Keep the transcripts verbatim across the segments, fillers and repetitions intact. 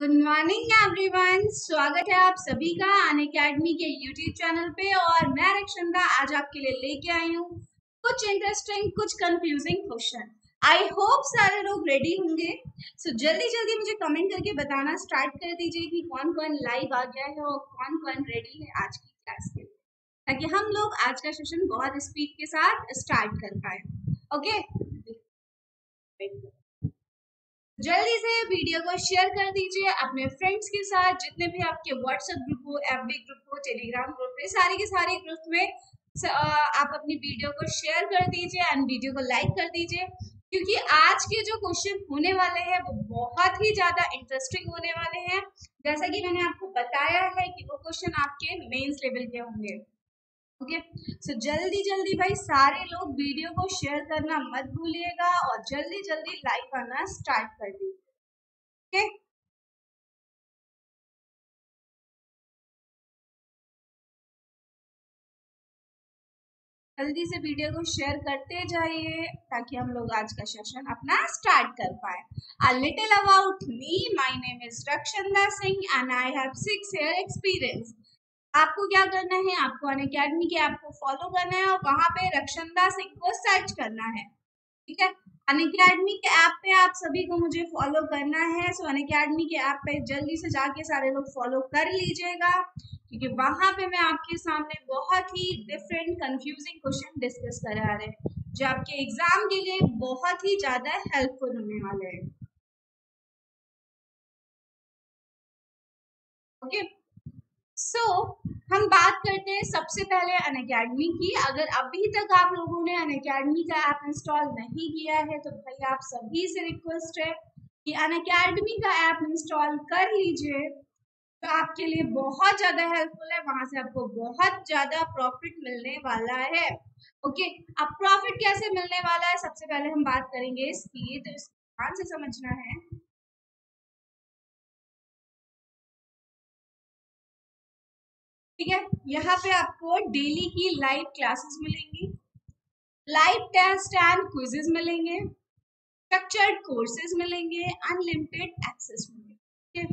Good morning everyone, स्वागत है आप सभी का अनअकैडमी के यूट्यूब चैनल पे। और मैं रक्षंदा आज आपके लिए लेके आई हूँ कुछ इंटरेस्टिंग कुछ कंफ्यूजिंग क्वेश्चन। आई होप सारे लोग रेडी होंगे। सो so, जल्दी जल्दी मुझे कमेंट करके बताना स्टार्ट कर दीजिए कि कौन कौन लाइव आ गया है और कौन कौन रेडी है आज की क्लास के लिए, ताकि हम लोग आज का सेशन बहुत स्पीड के साथ स्टार्ट कर पाए। Okay okay? जल्दी से वीडियो को शेयर कर दीजिए अपने फ्रेंड्स के साथ, जितने भी आपके व्हाट्सएप ग्रुप हो, एफबी ग्रुप हो, टेलीग्राम ग्रुप हो, सारे के सारे ग्रुप में आप अपनी वीडियो को शेयर कर दीजिए एंड वीडियो को लाइक कर दीजिए, क्योंकि आज के जो क्वेश्चन होने वाले हैं वो बहुत ही ज्यादा इंटरेस्टिंग होने वाले हैं। जैसा कि मैंने आपको बताया है कि वो क्वेश्चन आपके मेंस लेवल के होंगे। ओके सो जल्दी जल्दी भाई सारे लोग वीडियो को शेयर करना मत भूलिएगा और जल्दी जल्दी लाइक करना स्टार्ट कर दीजिए। ओके जल्दी से वीडियो को शेयर करते जाइए ताकि हम लोग आज का सेशन अपना स्टार्ट कर पाए। A little about me. My name is Rakshanda Singh and I have six year experience. आपको क्या करना है, आपको अनअकैडमी के ऐप को फॉलो करना है और वहां पे रक्षंदा सिंह को सर्च करना है। ठीक है, अनअकैडमी के ऐप पे आप सभी को मुझे फॉलो करना है। सो अनअकैडमी के ऐप पे जल्दी से जाके सारे लोग फॉलो कर लीजिएगा, क्योंकि वहां पे मैं आपके सामने बहुत ही डिफरेंट कंफ्यूजिंग क्वेश्चन डिस्कस करा रहे हैं जो आपके एग्जाम के लिए बहुत ही ज्यादा हेल्पफुल होने वाले हैं। Okay okay? सो so, हम बात करते हैं सबसे पहले अनअकैडमी की। अगर अभी तक आप लोगों ने अनअकैडमी का ऐप इंस्टॉल नहीं किया है तो भाई आप सभी से रिक्वेस्ट है कि अनअकैडमी का ऐप इंस्टॉल कर लीजिए, तो आपके लिए बहुत ज्यादा हेल्पफुल है। वहां से आपको बहुत ज्यादा प्रॉफिट मिलने वाला है। ओके okay, अब प्रॉफिट कैसे मिलने वाला है सबसे पहले हम बात करेंगे इसकी, तो इसको ध्यान से समझना है। ठीक है, यहाँ पे आपको डेली की लाइव क्लासेस मिलेंगी, लाइव टेस्ट एंड क्विजेस मिलेंगे, स्ट्रक्चर्ड कोर्सेज मिलेंगे, अनलिमिटेड एक्सेस मिलेंगे।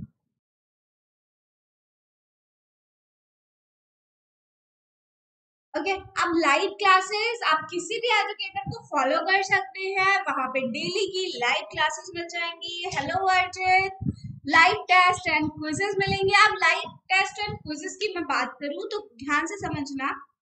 ओके okay, अब लाइव क्लासेस आप किसी भी एजुकेटर को फॉलो कर सकते हैं, वहां पे डेली की लाइव क्लासेस मिल जाएंगी। हेलो अर्जित, लाइव टेस्ट एंड क्विजेस मिलेंगे। अब लाइव टेस्ट एंड क्विजेस की मैं बात करूं तो ध्यान से समझना,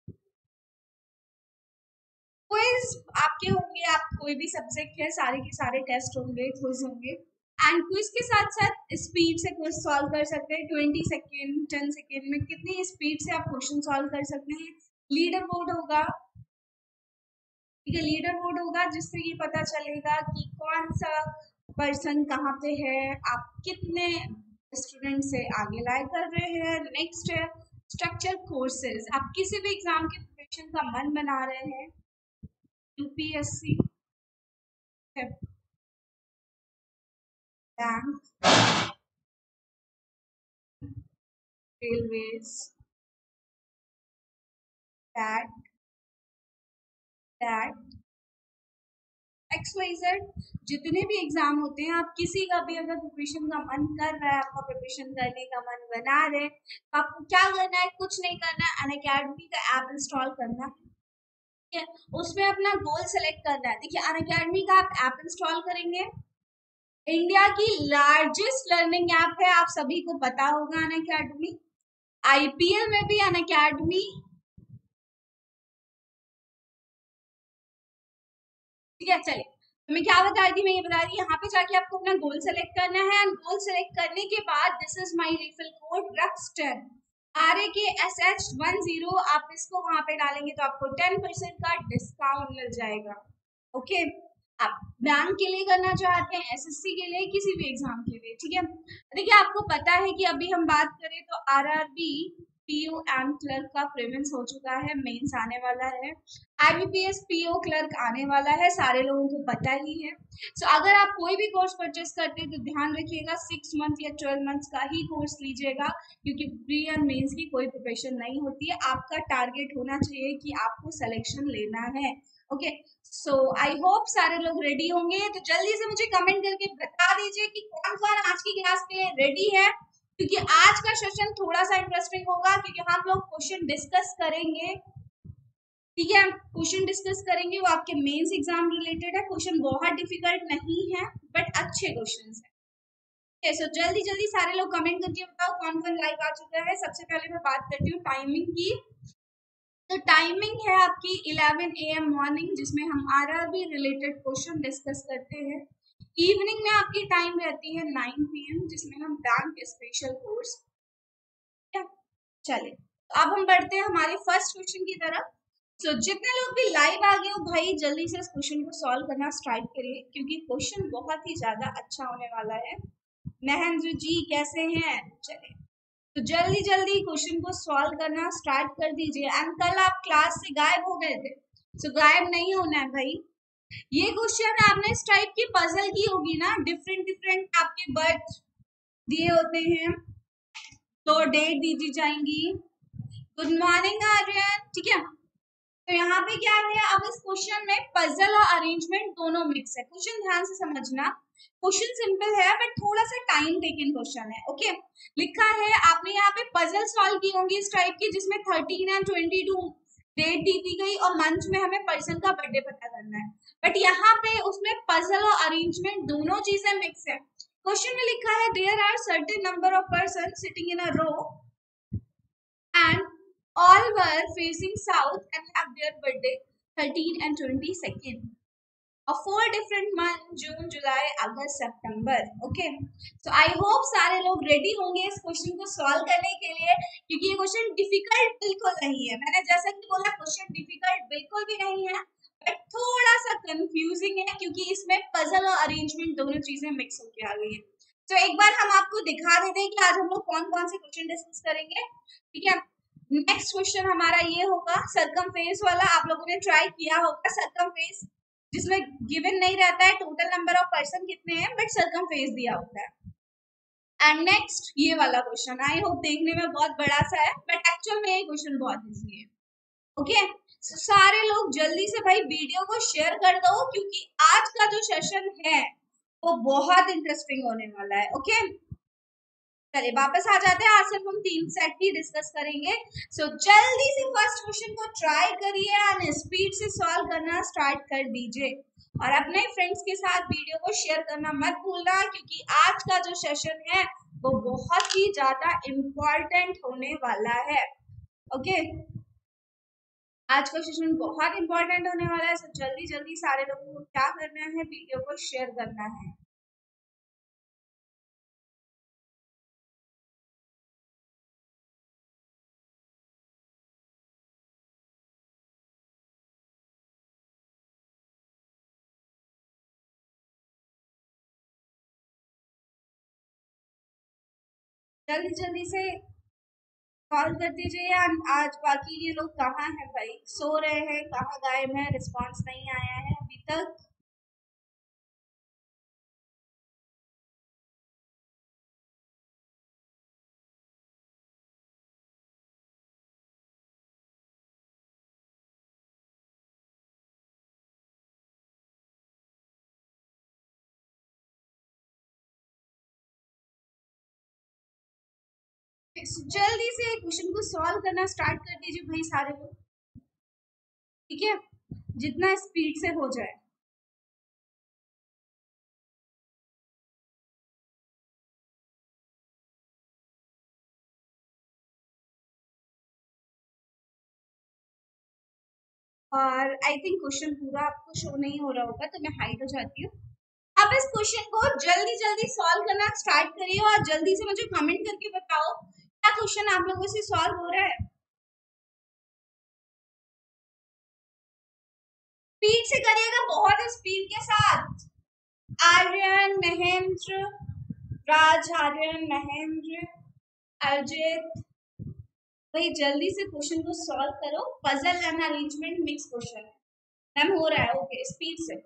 क्विज आपके होंगे, आप कोई भी सब्जेक्ट है सारे के सारे टेस्ट होंगे, क्विज होंगे एंड क्विज के साथ साथ स्पीड से क्विज सॉल्व कर सकते हैं। ट्वेंटी सेकेंड टेन सेकेंड में कितनी स्पीड से आप क्वेश्चन सॉल्व कर सकते हैं। लीडर बोर्ड होगा, ठीक है, लीडर बोर्ड होगा जिससे ये पता चलेगा कि कौन सा पर्सन कहाँ पे है, आप कितने स्टूडेंट से आगे लाइक कर रहे हैं। नेक्स्ट है स्ट्रक्चर कोर्सेज, आप किसी भी एग्जाम के प्रिपरेशन का मन बना रहे हैं, UPSC, bank, railways, TET TET XYZ, जितने भी एग्जाम होते हैं, आप किसी का भी अगर प्रिपरेशन का मन कर रहा है, आपका प्रिपरेशन करने का मन बना रहे, तो आपको क्या करना है, कुछ नहीं करना है, अनअकैडमी का ऐप इंस्टॉल करना है। ठीक है, उसमें अपना गोल सेलेक्ट करना है। देखिए अनअकैडमी का आप ऐप इंस्टॉल करेंगे, इंडिया की लार्जेस्ट लर्निंग ऐप है, आप सभी को पता होगा अनअकैडमी। आईपीएल में भी अनअकैडमी, ठीक है। चलिए तो मैं क्या बता रही थी, मैं ये बता रही, यहाँ पे जाके आपको अपना गोल सेलेक्ट करना है। गोल सेलेक्ट करने के बाद this is my referral code रक्सटन, R A K S H one zero, आप इसको वहां पे डालेंगे तो आपको टेन परसेंट का डिस्काउंट मिल जाएगा। ओके, आप बैंक के लिए करना चाहते हैं, एसएससी के लिए, किसी भी एग्जाम के लिए, ठीक है। देखिए आपको पता है कि अभी हम बात करें तो आरआरबी, पीओ एंड क्लर्क का प्रीलिम्स हो चुका है, मेंस आने वाला है, आईबीपीएस पीओ क्लर्क आने वाला है, सारे लोगों को पता ही है। सो so, अगर आप कोई भी कोर्स परचेस करते हैं तो ध्यान रखिएगा सिक्स मंथ या ट्वेल्व मंथ्स का ही कोर्स लीजिएगा, क्योंकि प्री एंड मेंस की कोई प्रिपरेशन नहीं होती है। आपका टारगेट होना चाहिए कि आपको सिलेक्शन लेना है, ओके, सो आई होप सारे लोग रेडी होंगे। तो जल्दी से मुझे कमेंट करके बता दीजिए कि कौन कौन आज की क्लास के लिए रेडी है, क्योंकि आज का सेशन थोड़ा सा इंटरेस्टिंग होगा, क्योंकि हम लोग क्वेश्चन डिस्कस करेंगे। ठीक है, क्वेश्चन डिस्कस करेंगे, वो आपके मेंस एग्जाम रिलेटेड है। क्वेश्चन बहुत डिफिकल्ट नहीं है, बट अच्छे क्वेश्चन है। okay, so जल्दी जल्दी सारे लोग कमेंट करके बताओ कौन कौन लाइव आ चुका है। सबसे पहले मैं बात करती हूँ टाइमिंग की। तो टाइमिंग है आपकी इलेवन ए एम मॉर्निंग, जिसमें हम R R B related question discuss करते हैं। इवनिंग में आपकी टाइम रहती है नाइन पी एम, जिसमें हम बैंक स्पेशल कोर्स। चले, तो अब हम बढ़ते हैं हमारे फर्स्ट क्वेश्चन की तरफ। सो so, जितने लोग भी लाइव आ गए हो भाई, जल्दी से इस क्वेश्चन को सॉल्व करना स्टार्ट करिए, क्योंकि क्वेश्चन बहुत ही ज्यादा अच्छा होने वाला है। महेंद्र जी कैसे हैं? चले, तो जल्दी जल्दी क्वेश्चन को सॉल्व करना स्टार्ट कर दीजिए। एंड कल आप क्लास से गायब हो गए थे, सो गायब नहीं होना है भाई। ये क्वेश्चन आपने इस टाइप की पजल की होगी ना, डिफरेंट डिफरेंट आपके बर्थ दिए होते हैं, तो डेट दी दी जाएंगी। गुड मॉर्निंग आर्यन, ठीक है। तो यहाँ पे क्या है, अब इस क्वेश्चन में पजल और अरेंजमेंट दोनों मिक्स है। क्वेश्चन ध्यान से समझना, क्वेश्चन सिंपल है बट थोड़ा सा टाइम टेकिंग क्वेश्चन है। ओके, लिखा है आपने यहाँ पे पजल सॉल्व की होंगी इस टाइप की, जिसमें thirteen and twenty two date दी दी गई और मंथ में हमें पर्सन का बर्थडे पता करना है। बट यहाँ पे उसमें पजल और अरेंजमेंट दोनों चीजें मिक्स है। क्वेश्चन में लिखा है there are certain number of person sitting in a row and all were facing south and have their birthday thirteen and twenty-second of four different months, June, July, August, September. Okay, so I hope सारे लोग ready होंगे इस question को solve करने के लिए, क्योंकि ये क्वेश्चन डिफिकल्ट बिल्कुल नहीं है। मैंने जैसा कि बोला, क्वेश्चन डिफिकल्ट बिल्कुल भी नहीं है, बट थोड़ा सा कंफ्यूजिंग है, क्योंकि इसमें पजल और अरेंजमेंट दोनों चीजें मिक्स होकर आ गई है। तो एक बार हम आपको दिखा देते हैं कि आज हम लोग कौन कौन से क्वेश्चन डिस्कस करेंगे। ठीक है, नेक्स्ट क्वेश्चन हमारा ये होगा सरकमफेरेंस वाला। आप लोगों ने ट्राई किया होगा सरकमफेरेंस, जिसमें गिवन नहीं रहता है टोटल नंबर ऑफ पर्सन कितने हैं, बट सरकमफेरेंस दिया होता है। एंड नेक्स्ट ये वाला क्वेश्चन, आई होप देखने में बहुत बड़ा सा है, बट एक्चुअल में ये क्वेश्चन बहुत इजी है। ओके, so, सारे लोग जल्दी से भाई वीडियो को शेयर कर दो, क्योंकि आज का जो सेशन है वो बहुत इंटरेस्टिंग होने वाला है। ओके, चलिए वापस आ जाते हैं। आज सिर्फ हम तीन सेट ही डिस्कस करेंगे। सो so, जल्दी से फर्स्ट क्वेश्चन को ट्राई करिए और स्पीड से सॉल्व करना स्टार्ट कर दीजिए, और अपने फ्रेंड्स के साथ वीडियो को शेयर करना मत भूलना, क्योंकि आज का जो सेशन है वो बहुत ही ज्यादा इम्पोर्टेंट होने वाला है। ओके, आज का सेशन बहुत इंपॉर्टेंट होने वाला है। सो जल्दी जल्दी सारे लोगों को क्या करना है, वीडियो को शेयर करना है। जल्दी जल्दी से कॉल कर दीजिए। आज बाकी ये लोग कहाँ हैं भाई, सो रहे हैं, कहाँ गायब हैं, रिस्पांस नहीं आया है अभी तक। जल्दी से क्वेश्चन को सॉल्व करना स्टार्ट कर दीजिए भाई सारे लोग, ठीक है, जितना स्पीड से हो जाए। और आई थिंक क्वेश्चन पूरा आपको शो नहीं हो रहा होगा, तो मैं हाइड हो जाती हूँ। अब इस क्वेश्चन को जल्दी जल्दी सॉल्व करना स्टार्ट करिए, और जल्दी से मुझे कमेंट करके बताओ क्या क्वेश्चन आप लोगों से सॉल्व हो रहा है। स्पीड से करिएगा, बहुत स्पीड के साथ। आर्यन, महेंद्र, राज, आर्यन, महेंद्र, अजित, भाई जल्दी से क्वेश्चन को सॉल्व करो। Puzzle and arrangement mix question है मैम, हो रहा है। ओके, स्पीड से।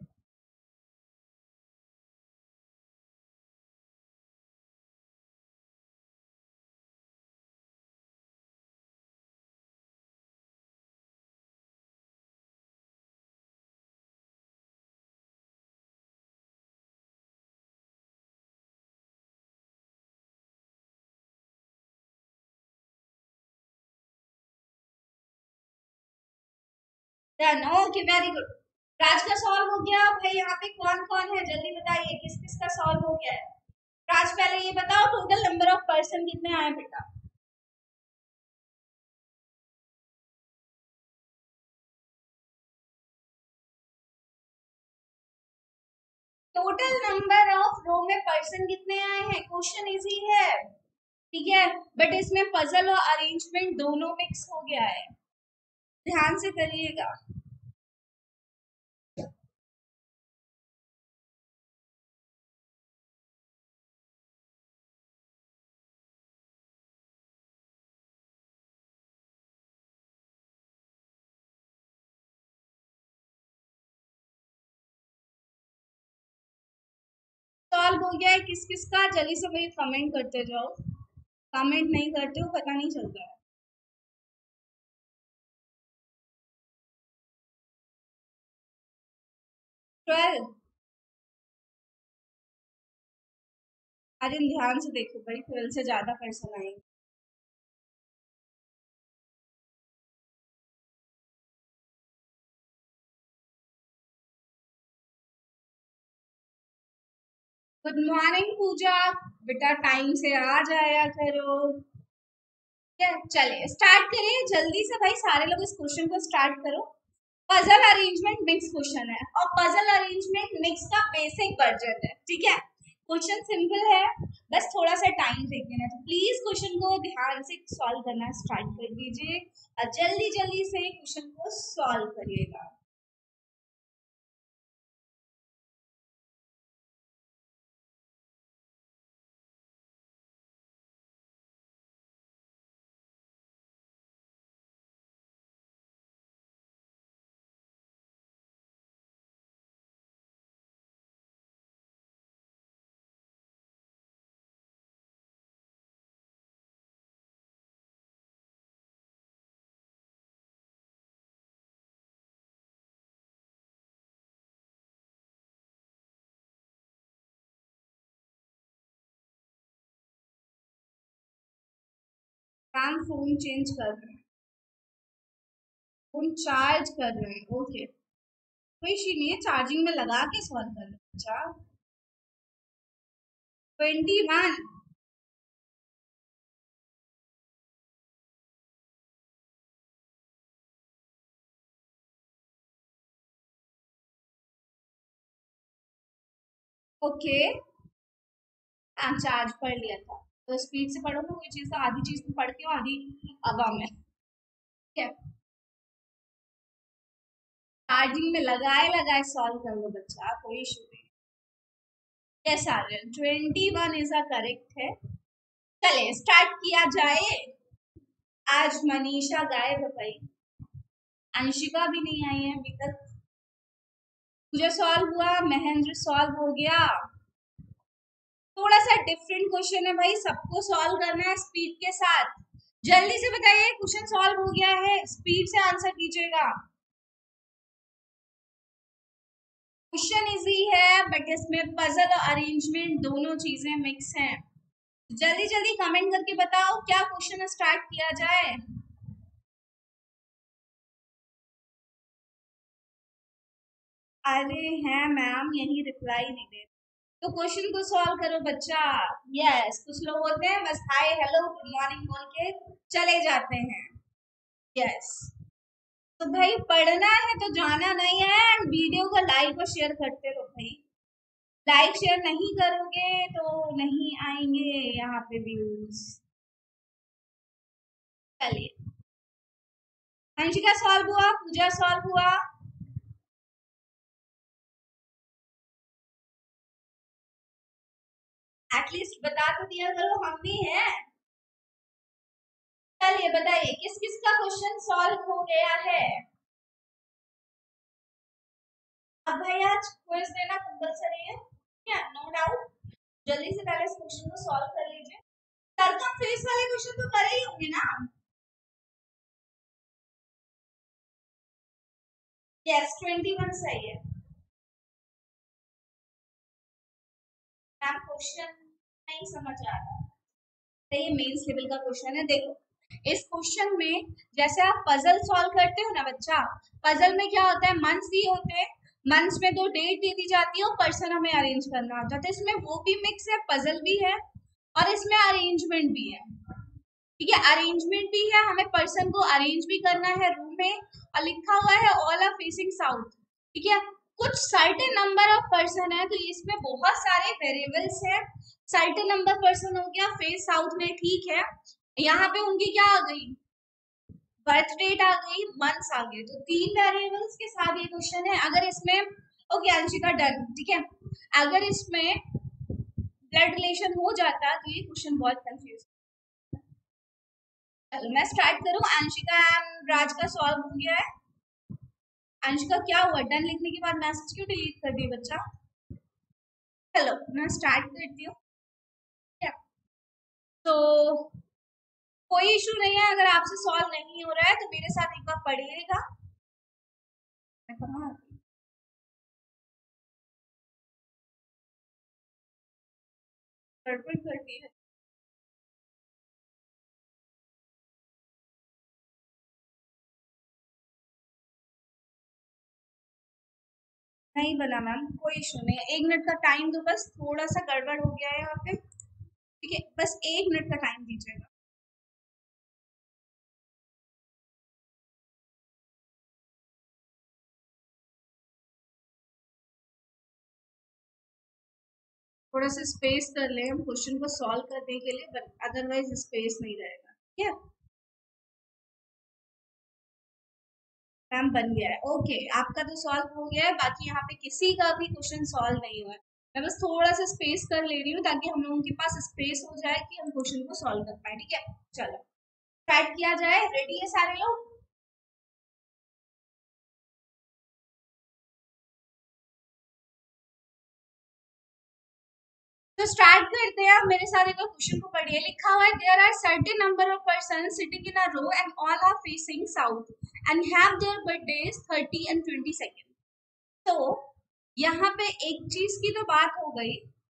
Done, okay very good. Raj का सॉल्व हो गया भाई। यहाँ पे कौन कौन है जल्दी बताइए, किस किस का सॉल्व हो गया है। राज पहले ये बताओ टोटल नंबर ऑफ पर्सन कितने आए बेटा। टोटल नंबर ऑफ रो में पर्सन कितने आए हैं, क्वेश्चन इजी है ठीक है, बट इसमें पजल और अरेंजमेंट दोनों मिक्स हो गया है, ध्यान से करिएगा। सॉल्व हो गया है किस किस का, जल्दी से भाई कमेंट करते जाओ, कमेंट नहीं करते हो पता नहीं चलता है। ट्वेल्व, अरे ध्यान से देखो भाई, ट्वेल्व से ज्यादा पर्सन आएंगे। गुड मॉर्निंग पूजा, बेटा टाइम से आ जाया करो। क्या चलिए स्टार्ट करें जल्दी से भाई, सारे लोग इस क्वेश्चन को स्टार्ट करो। पजल अरेंजमेंट मिक्स क्वेश्चन है और पजल अरेंजमेंट मिक्स का बेसिक वर्जन है ठीक है। क्वेश्चन सिंपल है, बस थोड़ा सा टाइम देना है, तो प्लीज क्वेश्चन को ध्यान से सॉल्व करना स्टार्ट कर दीजिए और जल्दी जल्दी से क्वेश्चन को सॉल्व करिएगा। काम फोन चेंज कर रहे हैं, फोन चार्ज कर रहे हैं, ओके कोई इशू नहीं है, चार्जिंग में लगा के सॉल्व कर रहे हैं। अच्छा ट्वेंटी वन, ओके हाँ चार्ज पढ़ लिया था, तो स्पीड से पढ़ो ना, कोई चीज तो आधी चीज में पढ़ती हूँ आधी हवा में ठीक है। चार्जिंग में लगाए लगाए सॉल्व कर लो बच्चा, कोई इशू नहीं। Yes Aryan, twenty one is a correct है। चले स्टार्ट किया जाए। आज मनीषा गायब है भाई, अंशिका भी नहीं आई है अभी तक। मुझे सॉल्व हुआ, महेंद्र सॉल्व हो गया। थोड़ा सा डिफरेंट क्वेश्चन है भाई, सबको सॉल्व करना है स्पीड के साथ। जल्दी से बताइए क्वेश्चन सॉल्व हो गया है, स्पीड से आंसर कीजिएगा। क्वेश्चन इजी है बट इसमें पजल और अरेंजमेंट दोनों चीजें मिक्स हैं। जल्दी जल्दी कमेंट करके बताओ क्या क्वेश्चन स्टार्ट किया जाए। अरे हैं मैम, यही रिप्लाई नहीं दे, तो क्वेश्चन को सॉल्व करो बच्चा। यस, कुछ लोग होते हैं बस हाय हेलो गुड मॉर्निंग बोल के चले जाते हैं। यस, तो भाई पढ़ना है तो जाना नहीं है, एंड वीडियो को लाइक और शेयर करते रहो भाई, लाइक शेयर नहीं करोगे तो नहीं आएंगे यहाँ पे व्यूज। चलिए, अंशिका सॉल्व हुआ, पूजा सॉल्व हुआ। एटलीस्ट बता तो दिया करो, हम भी हैं। चलिए बताइए किस किस का क्वेश्चन सॉल्व हो गया है। अब भाई आज क्विज देना कंपलसरी है क्या, नो डाउट। जल्दी से पहले इस क्वेश्चन को सॉल्व कर लीजिए। सरकम फेस वाले क्वेश्चन तो करे ही होंगे ना। यस ट्वेंटी वन सही है मैम, क्वेश्चन नहीं समझ आ रहा, तो ये मेंस लेवल का क्वेश्चन है देखो। इस क्वेश्चन में जैसे आप पजल सॉल्व करते हो ना बच्चा, पजल में क्या होता है, मंथ्स दिए होते हैं, मंथ्स में दो डेट दे दी जाती है और पर्सन हमें अरेंज करना होता है। तो इसमें वो भी मिक्स है, पजल भी है और इसमें अरेंजमेंट भी है। ठीक है, अरेंजमेंट भी है, हमें पर्सन को अरेंज भी करना है रूम में, और लिखा हुआ है ऑल आर फेसिंग साउथ। ठीक है, कुछ सर्टेन नंबर ऑफ पर्सन है, तो इसमें बहुत सारे वेरिएबल्स है। सर्टेन नंबर पर्सन हो गया, फेस साउथ में, ठीक है। यहाँ पे उनकी क्या आ गई, बर्थ डेट आ गई, मंथ्स आ गए, तो तीन वेरिएबल्स के साथ ये क्वेश्चन है। अगर इसमें, ओके अंशिका डन, ठीक है, अगर इसमें ब्लड रिलेशन हो जाता तो ये क्वेश्चन बहुत कंफ्यूज। चलो मैं स्टार्ट करूं, अंशिका एंड राज का सॉल्व हो गया है। अंशिका क्या हुआ, डन लिखने के बाद मैसेज क्यों डिलीट कर दिया बच्चा? चलो मैं स्टार्ट करती हूँ। तो कोई इशू नहीं है, अगर आपसे सॉल्व नहीं हो रहा है तो मेरे साथ एक बार पढ़िएगा। गड़बड़ करती है, नहीं बना मैम, कोई इशू नहीं है, एक मिनट का टाइम दो, बस थोड़ा सा गड़बड़ हो गया है यहाँ पे। ठीक है, बस एक मिनट का टाइम दीजिएगा। थोड़ा सा स्पेस कर ले हम क्वेश्चन को सॉल्व करने के लिए, बट अदरवाइज स्पेस नहीं रहेगा। ठीक है मैम, बन गया है, ओके आपका तो सॉल्व हो गया है, बाकी यहाँ पे किसी का भी क्वेश्चन सॉल्व नहीं हुआ है। मैं बस थोड़ा सा स्पेस कर ले रही हूँ ताकि हम लोगों के पास स्पेस हो जाए कि हम क्वेश्चन को सॉल्व कर पाए। ठीक है, चलो स्टार्ट किया जाए, रेडी है सारे लोग? तो स्टार्ट करते हैं, आप मेरे साथ एक क्वेश्चन को पढ़िए। लिखा हुआ है, there are certain number of person sitting in a row and all are facing south and have their birthdays thirty and twenty second. तो यहाँ पे एक चीज की तो बात हो गई,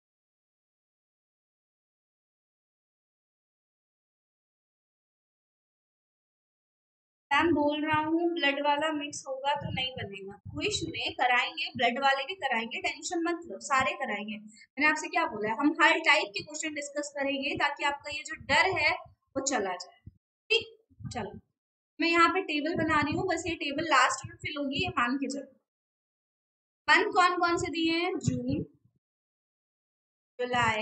मैम बोल रहा हूँ ब्लड वाला मिक्स होगा तो नहीं बनेगा, कोई इशू नहीं, कराएंगे ब्लड वाले भी कराएंगे, टेंशन मत लो, सारे कराएंगे। मैंने आपसे क्या बोला है, हम हर टाइप के क्वेश्चन डिस्कस करेंगे ताकि आपका ये जो डर है वो चला जाए। ठीक, चलो मैं यहाँ पे टेबल बना रही हूँ, बस ये टेबल लास्ट में फिल होगी, ये मान के चलो। मंथ कौन कौन से दिए हैं, जून, जुलाई,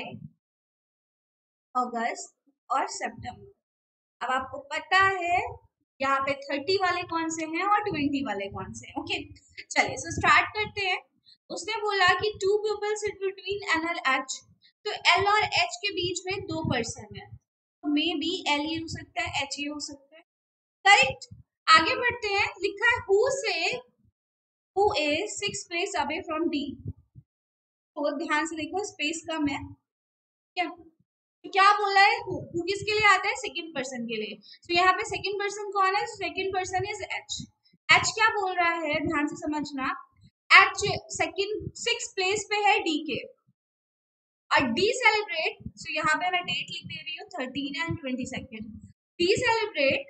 अगस्त और सितंबर। अब आपको पता है यहाँ पे थर्टी वाले कौन से हैं और ट्वेंटी वाले कौन से हैं। ओके चलिए सो स्टार्ट करते हैं। उसने बोला कि two people sit between N L H, तो एल और एच के बीच में दो पर्सन है, तो मे बी एल ये हो सकता है, एच ये हो सकता है, करेक्ट। आगे बढ़ते हैं, लिखा है हु से who is six place away from D. तो ध्यान से देखो, स्पेस कम है क्या, तो क्या बोला है, हु हु किसके लिए आता है, सेकंड पर्सन के लिए। तो so, यहाँ पे सेकंड पर्सन कौन है, second person is H. H क्या बोल रहा है, ध्यान से समझना, एच सेकंड सिक्स प्लेस पे है डी के, और डी सेलिब्रेट, सो यहाँ पे मैं डेट लिख दे रही हूँ thirteen and twenty second. D celebrate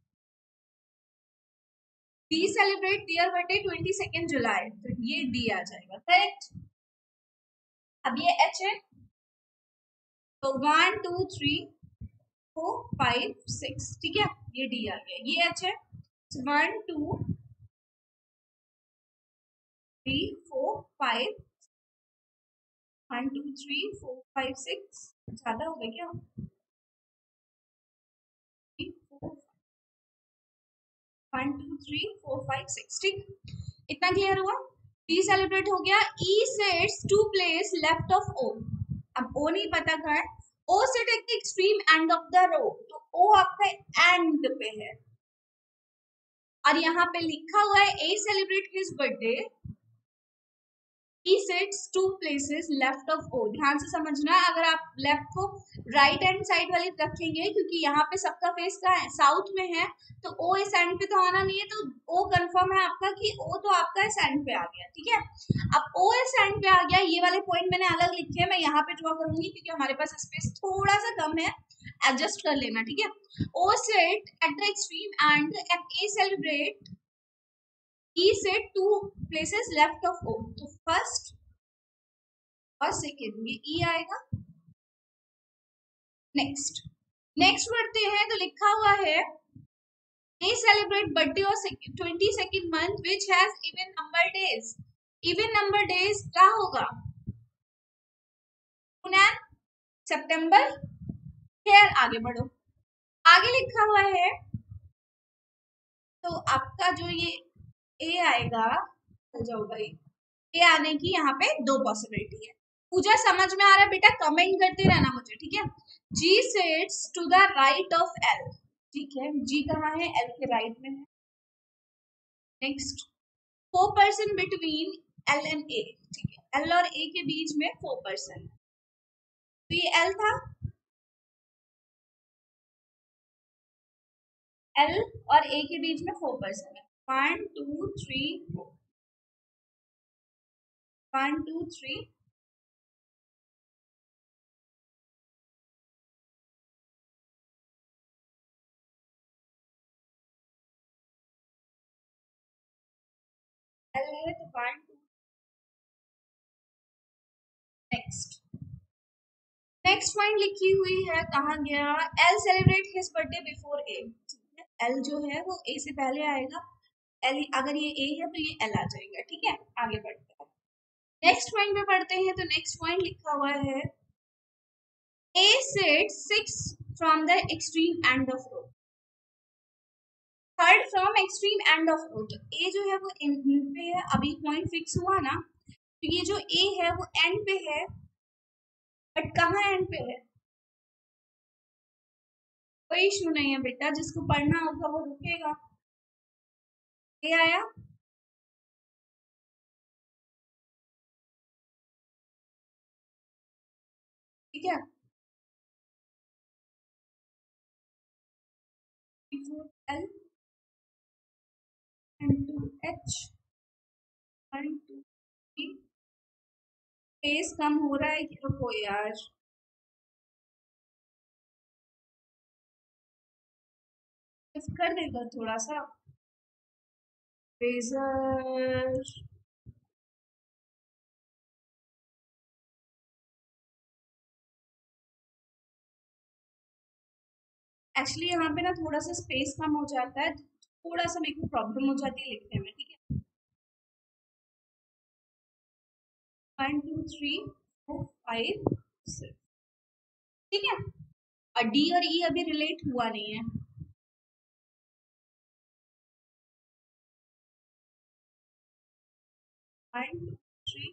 D celebrate their birthday twenty second July, तो ये डी आ जाएगा, करेक्ट। अब ये एच है, तो one two three four five six, ठीक है, ये डी आ गया, ये एच है, one two three four five, one two three four five six, ज्यादा हो गया क्या, one two three four five six, ठीक, इतना क्लियर हुआ। डी सेलिब्रेट हो गया, E sits two place left of O, अब ओ नहीं पता कहाँ है, O sit at the extreme end of the रो, तो ओ आपका एंड पे है, और यहाँ पे लिखा हुआ है A celebrate his birthday He sits two places left of O. ध्यान से समझना, अगर आप लेफ्ट को राइट हैंड साइड वाली रखेंगे, क्योंकि यहाँ पे सबका फेस का है साउथ में है, तो O इस एंड पे तो आना नहीं है, तो O कंफर्म है आपका कि O तो आपका इस एंड पे आ गया, ठीक है। अब O इस एंड पे आ गया, ये वाले पॉइंट मैंने अलग लिखे हैं, मैं यहाँ पे ड्रॉ करूंगी क्योंकि हमारे पास स्पेस थोड़ा सा कम है, एडजस्ट कर लेना, ठीक है। O sit at the extreme and and A celebrate. E sit two places left of O. तो फर्स्ट और सेकेंड ये ई आएगा। नेक्स्ट नेक्स्ट बढ़ते हैं, तो लिखा हुआ है ए सेलिब्रेट बर्थडे और twenty second month which has even number days. Even number days क्या होगा? सितंबर। खैर आगे बढ़ो, आगे लिखा हुआ है, तो आपका जो ये ए आएगा, हो जाओ भाई, ए आने की यहाँ पे दो पॉसिबिलिटी है। पूजा समझ में आ रहा है बेटा? कमेंट करते रहना मुझे, ठीक है। G sits to the right of L, ठीक है। G कहाँ है? L के राइट में है। Next, four person between L and A, ठीक है। L और A के बीच में फोर पर्सन, तो ये L था, L और A के बीच में फोर पर्सन है। One two three four, one two three, L है तो one two. Next next point लिखी हुई है, कहाँ गया? L celebrate his birthday before A. L जो है वो ए से पहले आएगा, एल अगर ये ए है तो ये एल आ जाएगा, ठीक है। आगे बढ़ते हैं, नेक्स्ट पॉइंट पे पढ़ते हैं। तो नेक्स्ट पॉइंट लिखा हुआ है A sit six from the extreme end of row, third from extreme end of row. तो ए जो है वो एंड पे है, अभी पॉइंट फिक्स हुआ ना, तो ये जो ए है वो एंड पे है, बट कहाँ एंड पे है? कोई इशू नहीं है बेटा, जिसको पढ़ना होगा वो रुकेगा। ये आया, ठीक है। L and two H, one two three. Space कम हो रहा है कि रुको यार, शिफ्ट कर देगा थोड़ा सा रेजर। एक्चुअली यहाँ पे ना थोड़ा सा स्पेस कम हो जाता है, थोड़ा सा मेरे को प्रॉब्लम हो जाती है लिखने में, ठीक है। One two three four five six, ठीक है। और डी और ई अभी रिलेट हुआ नहीं है। वन टू थ्री,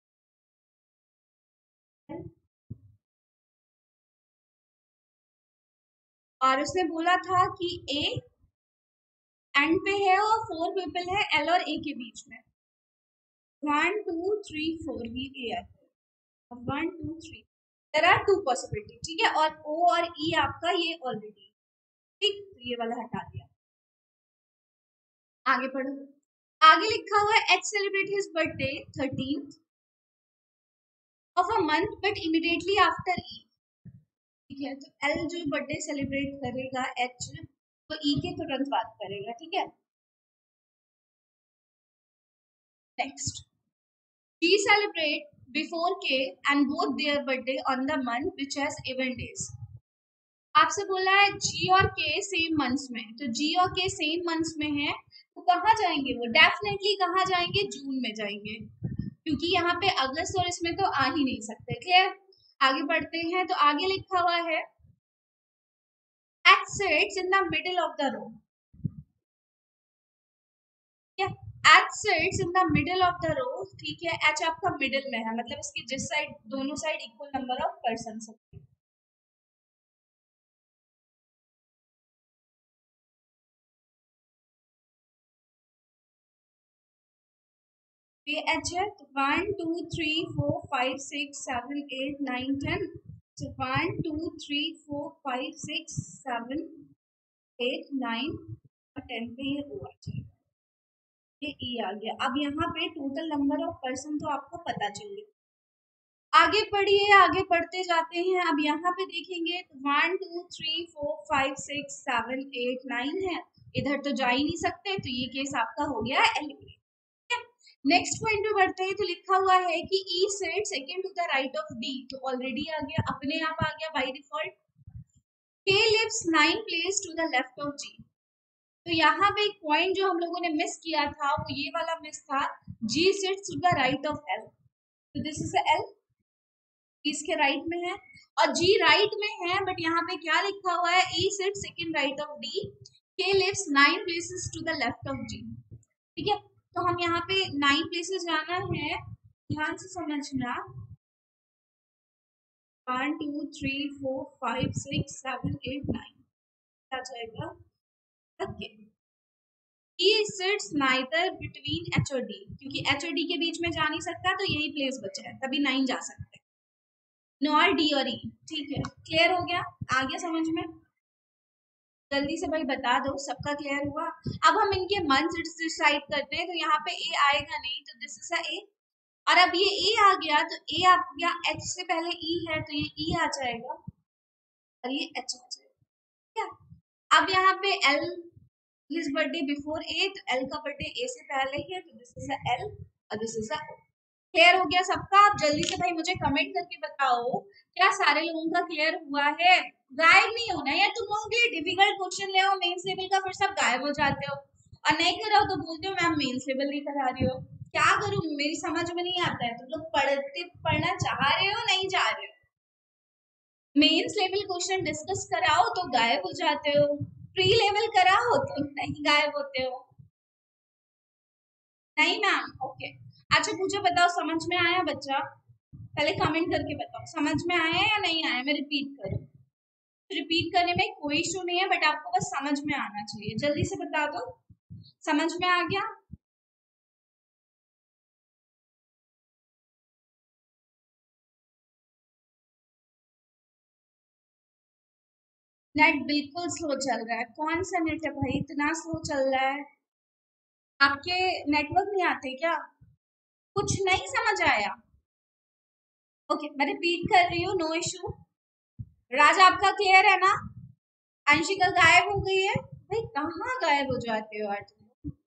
और उसने बोला था कि ए एंड पे है और फोर पीपल है एल और ए के बीच में। वन टू थ्री फोर, ये ए है, one two three, there are two possibility, ठीक है। और ओ और ई आपका ये ऑलरेडी, ठीक, तो ये वाला हटा दिया। आगे पढ़ो, आगे लिखा हुआ है H celebrate his birthday thirteenth of a month but immediately after E, ठीक है। तो एल जो बर्थडे सेलिब्रेट करेगा एच, तो ई के तुरंत बात करेगा, ठीक है। Next, V celebrate before K and both their birthday on the month which has even days. आपसे बोला है जी और के सेम मंथ्स में, तो जी और के सेम मंथ्स में है, तो कहाँ जाएंगे वो? डेफिनेटली कहाँ जाएंगे? जून में जाएंगे, क्योंकि यहाँ पे अगस्त और इसमें तो आ ही नहीं सकते। क्लियर? आगे बढ़ते हैं, तो आगे लिखा हुआ है H sits in the middle of the row, ठीक है। H sits in the middle of the row, ठीक है। H आपका मिडिल में है, मतलब इसकी जिस साइड, दोनों side equal number of person है। ये एच है तो one two three four five six seven eight nine ten, तो one two three four five six seven eight nine और टेन पे ये ओ आ जाएगा, ये ई आ गया। अब यहाँ पे टोटल नंबर ऑफ पर्सन तो आपको पता चल गया। आगे पढ़िए, आगे पढ़ते जाते हैं। अब यहाँ पे देखेंगे तो one two three four five six seven eight nine है, इधर तो जा ही नहीं सकते, तो ये केस आपका हो गया एलिमिनेट। नेक्स्ट पॉइंट पे बढ़ते हैं तो लिखा हुआ है कि E set second to the right of D, तो ऑलरेडी आ गया, अपने आप आ गया by default. K lives nine place to the left of G, तो यहाँ पे एक पॉइंट जो हम लोगों ने मिस किया था वो ये वाला मिस था, G sits to the right of L, तो दिस इज एल, इसके राइट में है और जी राइट में है, बट यहाँ पे क्या लिखा हुआ है, E sit second right of D, K lives nine places to the left of G. ठीक है, तो हम यहाँ पे नाइन प्लेसेस जाना है, ध्यान से समझना, one two three four five six seven eight nine आ जाएगा। Okay, E sits neither between H और डी, क्योंकि एच और डी के बीच में जा नहीं सकता तो यही प्लेस बचा है, तभी नाइन जा सकता है, नॉर डी और ई। ठीक है, क्लियर हो गया, आ गया समझ में? जल्दी से भाई बता दो, सबका क्लियर हुआ? अब हम इनके मंथ्स डिसाइड करते हैं, तो यहाँ पे ए आएगा नहीं, तो दिस इज अ ए, और अब ये ए आ गया तो ए आ गया, एच से पहले ई है तो ये ई आ जाएगा और ये एच आ जाएगा। अब यहाँ पे L his birthday before A, तो एल का बर्थडे ए से पहले ही है, तो दिस इज अ एल और this is a O. Clear हो गया सबका? आप जल्दी से भाई मुझे कमेंट करके बताओ, क्या सारे लोगों का क्लियर हुआ है? गायब नहीं होना है, तुम लोगों के लिए डिफिकल्ट क्वेश्चन ले आओ मेंस लेवल का, फिर सब गायब हो जाते हो, और नहीं कराओ तो बोलते हो मैम मेंस लेवल नहीं करा रही हो। क्या करूं, मेरी समझ में नहीं आता है, तुम लोग पढ़ते पढ़ना चाह रहे हो नहीं चाह रहे हो? मेंस लेवल क्वेश्चन डिस्कस कराओ तो गायब हो जाते हो, प्री लेवल कराओ तो नहीं गायब होते हो। नहीं मैम, ओके। अच्छा मुझे बताओ, समझ में आया बच्चा? पहले कमेंट करके बताओ समझ में आया या नहीं आया, मैं रिपीट करूं? रिपीट करने में कोई इशू नहीं है, बट आपको बस समझ में आना चाहिए, जल्दी से बता दो, समझ में आ गया? नेट बिल्कुल स्लो चल रहा है, कौन सा नेट है भाई इतना स्लो चल रहा है? आपके नेटवर्क नहीं आते क्या? कुछ नहीं समझ आया? ओके मैं रिपीट कर रही हूँ, नो इशू। राजा आपका क्लियर है ना? अंशिका गायब हो गई है भाई, कहाँ गायब हो जाते हो आज?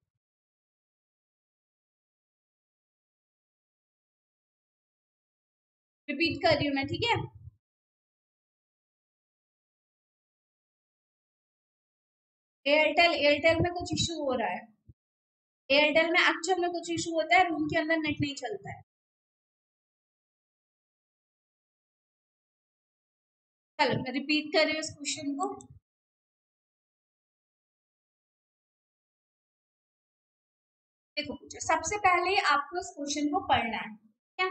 रिपीट कर रही हूँ मैं, ठीक है? एयरटेल एयरटेल में कुछ इशू हो रहा है, एयरटेल में एक्चुअल में कुछ इशू होता है, रूम के अंदर नेट नहीं चलता है। चलो मैं रिपीट कर रही हूँ इस क्वेश्चन को। देखो पूछो, सबसे पहले आपको इस क्वेश्चन को पढ़ना है, क्या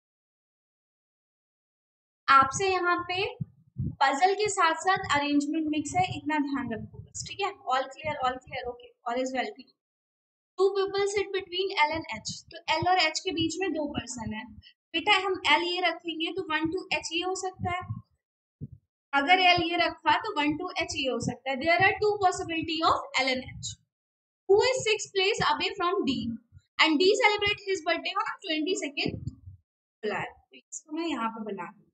आपसे यहाँ पे पजल के साथ साथ अरेंजमेंट मिक्स है, इतना ध्यान रखो बस, ठीक है? All clear, all clear, okay, all is well. Two people sit between L and H, तो एल और एच के बीच में दो पर्सन है, बेटा हम एल ये रखेंगे तो वन टू एच ये हो सकता है, अगर एल ये रखा तो वन टू एच ये हो सकता है, there are two possibility of L and H. Who is six place away from D and D celebrate his birthday on twenty-second July, तो इसको मैं यहाँ पे बना दूँ।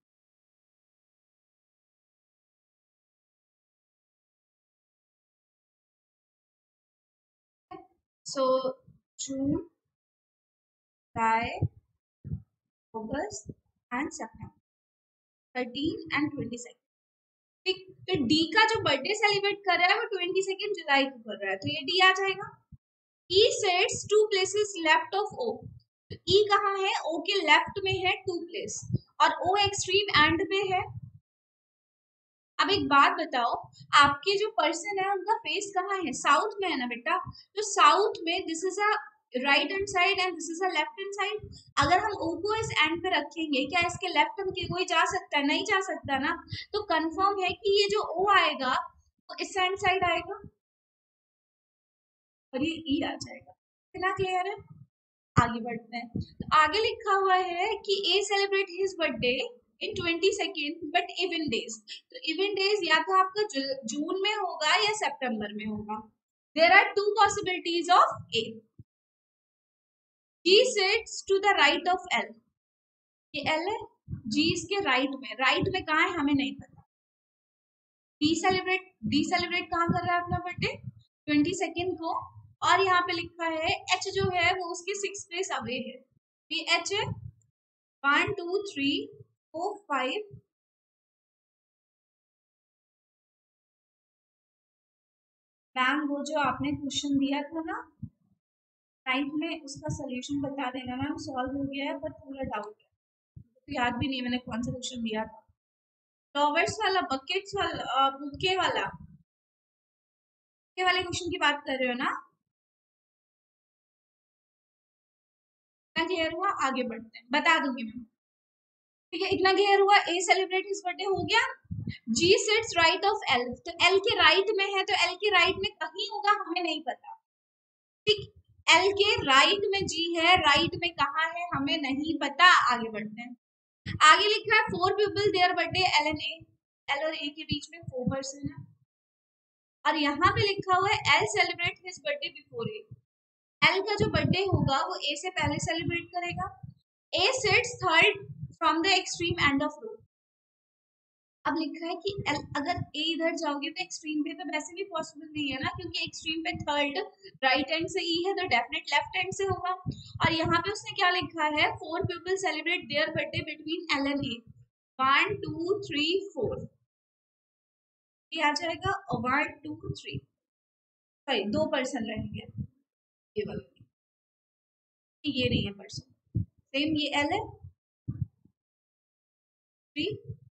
So June, July, August and September, thirteen and twenty-second। ठीक, तो D का जो बर्थडे सेलिब्रेट कर रहा है वो twenty-second जुलाई को कर रहा है, तो ये D आ जाएगा। E sits two places left of O, तो E कहाँ है? O के लेफ्ट में है टू प्लेस, और O एक्सट्रीम एंड पे है। अब एक बात बताओ, आपके जो पर्सन है उनका फेस कहाँ है? साउथ में है ना बेटा, तो साउथ में this is a right hand side and this is a left hand side. अगर हम ओ को इस एंड पे रखेंगे, क्या इसके लेफ्ट हैंड के कोई जा सकता है? नहीं जा सकता ना, तो कंफर्म है कि ये जो ओ आएगा वो इस हैंड साइड आएगा और ये ई आ जाएगा। इतना क्लियर है? आगे बढ़ते हैं। तो आगे लिखा हुआ है कि A celebrate his birthday in twenty second but even days. तो इवन डेज या तो आपका जून में होगा या सितंबर में होगा। There are two possibilities of A. G sits to the right of L। ये L है, G इसके राइट में, राइट में कहाँ है हमें नहीं पता। D सेलिब्रेट D सेलिब्रेट कहाँ कर रहा है अपना बर्थडे, ट्वेंटी सेकेंड को, और यहाँ पे लिखा है H जो है वो उसके सिक्स प्लेस अवे है। ये H है, one two three four five, ma'am वो जो आपने क्वेश्चन दिया था ना नाइन्थ में, उसका सोल्यूशन बता देना मैम। सॉल्व हो गया है पर थोड़ा डाउट है, तो याद भी नहीं मैंने कौन सा क्वेश्चन दिया था। फ्लावर्स वाला, बकेट्स वाला, बुके वाला, बुके वाले क्वेश्चन की बात कर रहे हो ना। इतना क्लियर हुआ, आगे बढ़ते हैं, बता दूंगी मैं। ठीक है, इतना क्लियर हुआ। ए सेलिब्रेट हिज बर्थडे हो गया। G sits right of L, तो एल के राइट में है, तो एल के राइट में कहीं होगा हमें नहीं पता। ठीक, एल के राइट में जी है, राइट में कहाँ है हमें नहीं पता। आगे बढ़ते हैं। आगे लिखा है four people their birthday L and A. L और ए के बीच में फोर पर्सन है, और यहाँ पे लिखा हुआ है L celebrate his birthday before A. L का जो बर्थडे होगा वो ए से पहले सेलिब्रेट करेगा। A sits third from the extreme end of row. अब लिखा है कि L, अगर ए इधर जाओगे तो एक्सट्रीम पे तो वैसे भी पॉसिबल नहीं है ना, क्योंकि एक्सट्रीम पे थर्ड राइट हैंड से ई है तो डेफिनेट लेफ्ट हैंड से होगा। और यहाँ पे उसने क्या लिखा है, four people celebrate their birthday between L and A, one two three four, ये आ जाएगा वन टू थ्री, सॉरी दो पर्सन रहेंगे ये वाला, ये नहीं है पर्सन, सेम ये एल है थ्री।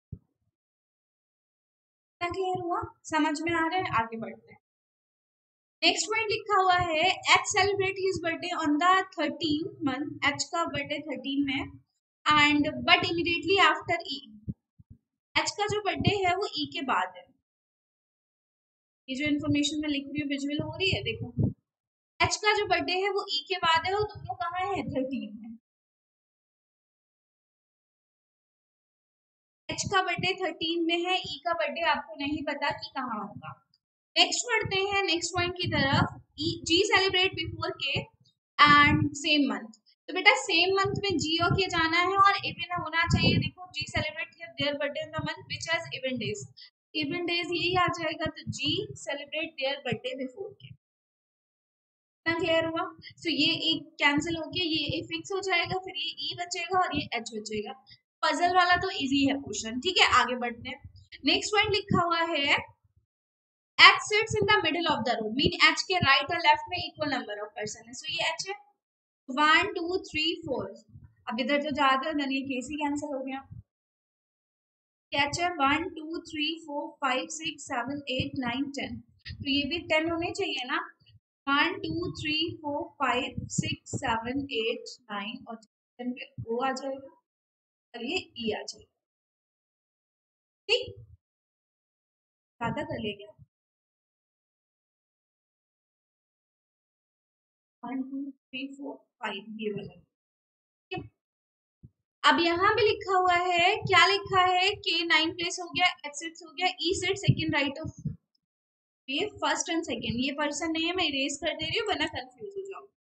क्लियर हुआ, समझ में आ रहा है, आगे बढ़ते हैं। नेक्स्ट पॉइंट लिखा हुआ है H celebrate his birthday on the thirteen month. H का बर्थडे थर्टीन में, and but immediately after E. H का जो बर्थडे है वो ई के बाद है। ये जो इन्फॉर्मेशन मैं लिख रही हूँ विजुअल हो रही है, देखो एच का जो बर्थडे है वो ई के बाद है, और दोनों कहाँ है, थर्टीन में। एच का बर्थडे थर्टीन में है, ई का बर्थडे आपको नहीं पता कि कहाँ होगा। नेक्स्ट बढ़ते हैं नेक्स्ट पॉइंट की तरफ। G celebrate before K and same month. तो बेटा सेम मंथ में जी और के जाना है और इवन होना चाहिए। देखो G celebrate their birthday in the month which has even days, even days यही आ जाएगा, तो G celebrate their birthday before K. इतना क्लियर हुआ। सो so, ये एक कैंसिल हो गया, ये ए फिक्स हो जाएगा, फिर ये ई बचेगा और ये एच बचेगा। पजल वाला तो इजी है क्वेश्चन। ठीक है, आगे बढ़ते हैं। नेक्स्ट पॉइंट लिखा हुआ है H sits in the middle of the row, mean H के right और left में equal number of person है, so ये H है, one two three four। अब इधर जो ज्यादा है ये केस ही कैंसिल हो गया। H है one two three four five six seven eight nine ten, तो ये भी टेन होने चाहिए ना, one two three four five six seven eight nine, और टेन पे O आ जाएगा और ये E आ जाएगा। ठीक, ज्यादा कर ले क्या, one two three four five, ये वाला। अब यहाँ पे लिखा हुआ है, क्या लिखा है, के नाइन प्लेस हो गया, एच सिक्स हो गया, E sit second right of, ये फर्स्ट एंड सेकंड, ये पर्सन नहीं है, मैं इरेज कर दे रही हूँ वरना कंफ्यूज हो जाओ।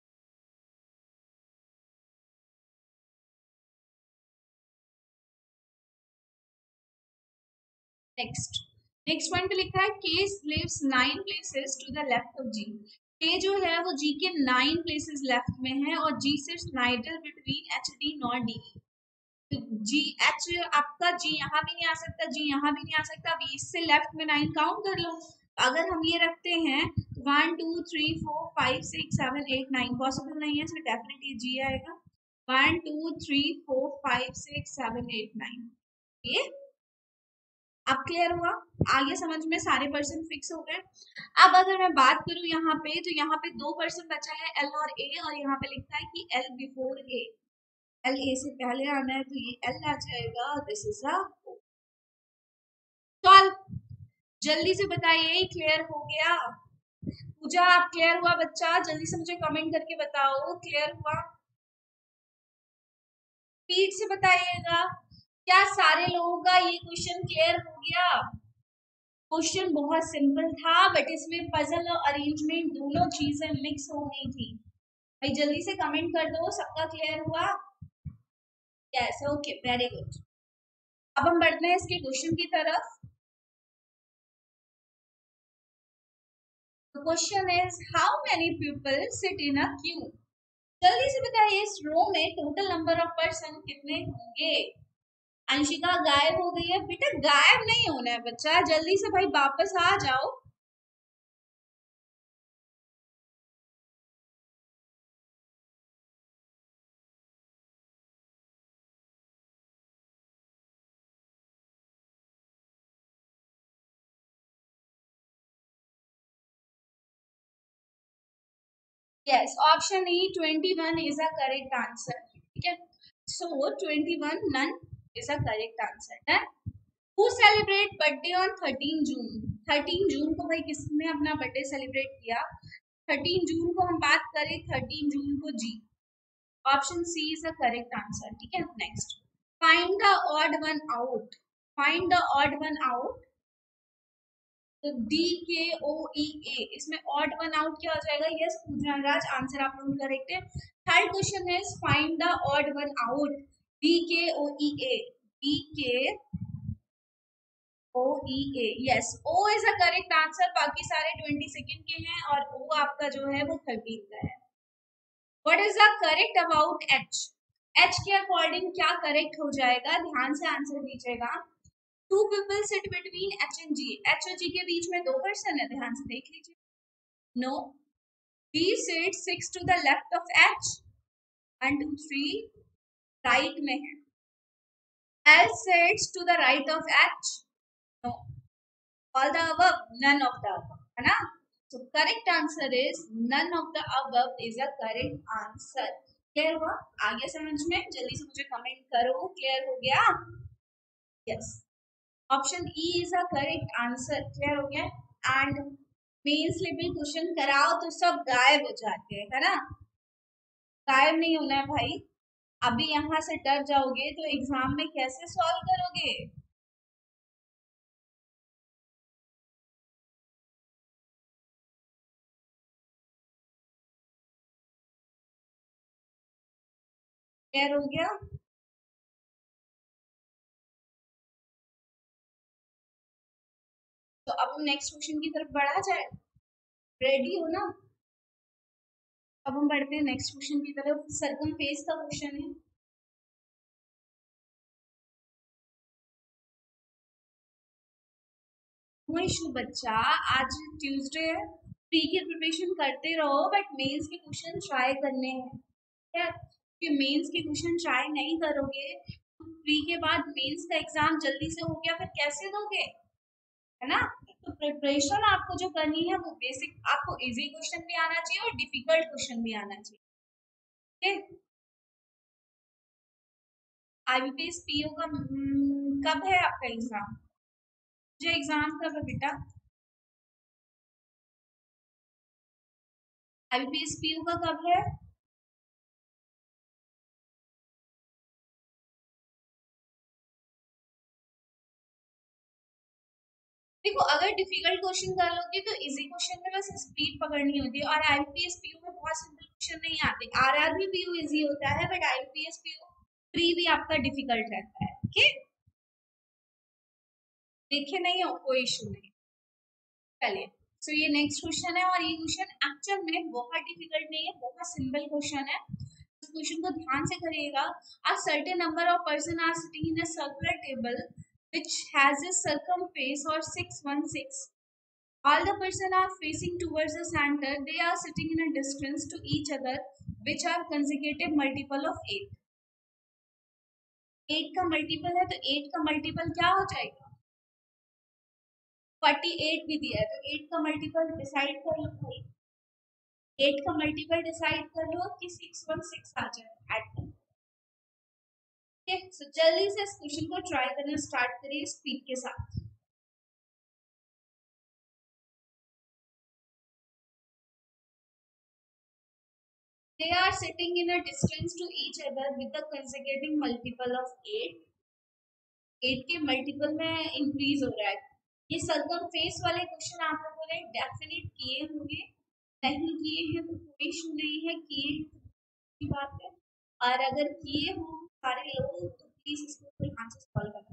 नेक्स्ट नेक्स्ट पॉइंट पे लिखा है के lives nine places to the left of G. के जो है वो जी के नाइन प्लेसेस लेफ्ट में है, और G sits neither between H D not D. G H आपका जी यहाँ भी नहीं आ सकता, जी यहाँ भी नहीं आ सकता, अब इससे लेफ्ट में नाइन काउंट कर लो। अगर हम ये रखते हैं one two three four five six seven eight nine, possible नहीं है, सो डेफिनेटली जी आएगा। One two three four five six seven eight nine, ये अब क्लियर हुआ, आगे समझ में सारे पर्सन फिक्स हो गए। अब अगर मैं बात करूं यहाँ पे, तो यहाँ पे दो पर्सन बचा है एल और ए, और यहाँ पे लिखा है कि L before A, L A से पहले आना है, तो ये एल आ जाएगा, दिस इज अ सॉल्व। जल्दी से बताइए, क्लियर हो गया। पूजा आप क्लियर हुआ बच्चा? जल्दी से मुझे कमेंट करके बताओ क्लियर हुआ। स्पीड से बताइएगा। क्या सारे लोगों का ये क्वेश्चन क्लियर हो गया? क्वेश्चन बहुत सिंपल था बट इसमें पजल और अरेंजमेंट दोनों चीजें मिक्स हो गई थी। भाई जल्दी से कमेंट कर दो, सबका क्लियर हुआ? Yes, okay, very good. अब हम बढ़ते हैं इसके क्वेश्चन की तरफ। The question is how many people sit in a queue? जल्दी से बताइए इस रो में टोटल नंबर ऑफ पर्सन कितने होंगे? अंशिका गायब हो गई है। बेटा गायब नहीं होना है बच्चा, जल्दी से भाई वापस आ जाओ। Yes, option E twenty-one is a correct answer. ठीक है, so twenty-one none is a correct answer. है? Who celebrate birthday on thirteen June? thirteen June को भाई किसने अपना बर्थडे सेलिब्रेट किया? thirteen June को हम बात करें, thirteen June को जी। Option C is a correct answer. ठीक है, next, find the odd one out. Find the odd one out, तो डी के ओ ई ए, इसमें ऑड वन आउट क्या हो जाएगा? यस पूजा राज, आंसर आप लोग करेक्ट है। Third question is find the odd one out, D K O E A, D K O E A, yes O is a correct answer. बाकी सारे twenty second के हैं और ओ आपका जो है वो थर्टीन का है। What is the correct about H? H के अकॉर्डिंग क्या करेक्ट हो जाएगा? ध्यान से आंसर दीजिएगा। Two people sit between H and G, H और जी के बीच में दो पर्सन है, ध्यान से देख लीजिए। No, D sits six to the left of H, one two three right में है। L sits to the right of H, no, all the above, none of the above, है ना? So correct answer is none of the above is a correct answer. Clear हुआ? आ गया समझ में? जल्दी से मुझे कमेंट करो क्लियर हो गया? Yes, option E is a correct answer. Clear हो गया? एंड मेंस लेवल क्वेश्चन कराओ तो सब गायब हो जाते हैं, है ना? गायब नहीं होना है भाई। अभी यहाँ से डर जाओगे तो एग्जाम में कैसे सॉल्व करोगे? क्लियर हो गया? तो अब हम नेक्स्ट क्वेश्चन की तरफ बढ़ा जाए, रेडी हो ना? अब हम बढ़ते हैं नेक्स्ट क्वेश्चन की तरफ। सरकमफेस का क्वेश्चन है। नो इशू बच्चा, आज ट्यूसडे है, प्री की प्रिपरेशन करते रहो बट मेंस के क्वेश्चन ट्राई करने हैं। ठीक है, कि मेंस के क्वेश्चन ट्राई नहीं करोगे तो प्री के बाद मेंस का एग्जाम जल्दी से हो गया फिर कैसे दोगे? है ना? तो प्रिपरेशन आपको जो करनी है वो बेसिक, आपको इजी क्वेश्चन भी आना चाहिए और डिफिकल्ट क्वेश्चन भी आना चाहिए। ठीक है, आईबीपीएस पीओ का हम्म, कब है आपका एग्जाम? जो एग्जाम कब है बेटा? आईबीपीएस पीओ का कब है? देखो अगर डिफिकल्ट क्वेश्चन कर लोगे तो इजी क्वेश्चन में बस स्पीड पकड़नी होती है और आईबीपीएस पीओ में बहुत सिंपल क्वेश्चन नहीं आते। आरआरबी पीओ इजी होता है बट आईबीपीएस पीओ प्री भी आपका डिफिकल्ट रहता है। ओके, देखे नहीं हो कोई इशू नहीं। चलिए, सो ये नेक्स्ट क्वेश्चन है और ये क्वेश्चन एक्चुअल में बहुत डिफिकल्ट नहीं है, बहुत सिंपल क्वेश्चन है। इस क्वेश्चन को ध्यान से करिएगा। A certain number of person are sitting in a circular table which has a circumference or six hundred sixteen. All the person are facing towards the center. They are sitting in a distance to each other which are consecutive multiple of eight. eight का multiple है तो eight का multiple क्या हो जाएगा? forty-eight भी दिया है तो eight का मल्टीपल डिसाइड कर लो भाई। eight का मल्टीपल डिसाइड कर लो कि six hundred sixteen आ जाए एट। ठीक, सो जल्दी से इस क्वेश्चन को ट्राई करना स्टार्ट करिए स्पीड के साथ। They are sitting in a distance to each other with a consecutive multiple of eight. Eight के मल्टीपल में इंक्रीज हो रहा है। ये सरकम फेस वाले क्वेश्चन आप लोगों ने डेफिनेट किए होंगे, नहीं किए हैं तो कोई इशू नहीं है, किए हैं तो की बात है। और अगर किए हो सारे लोग तो प्लीज इसको कोई आंसर सॉल्व करना।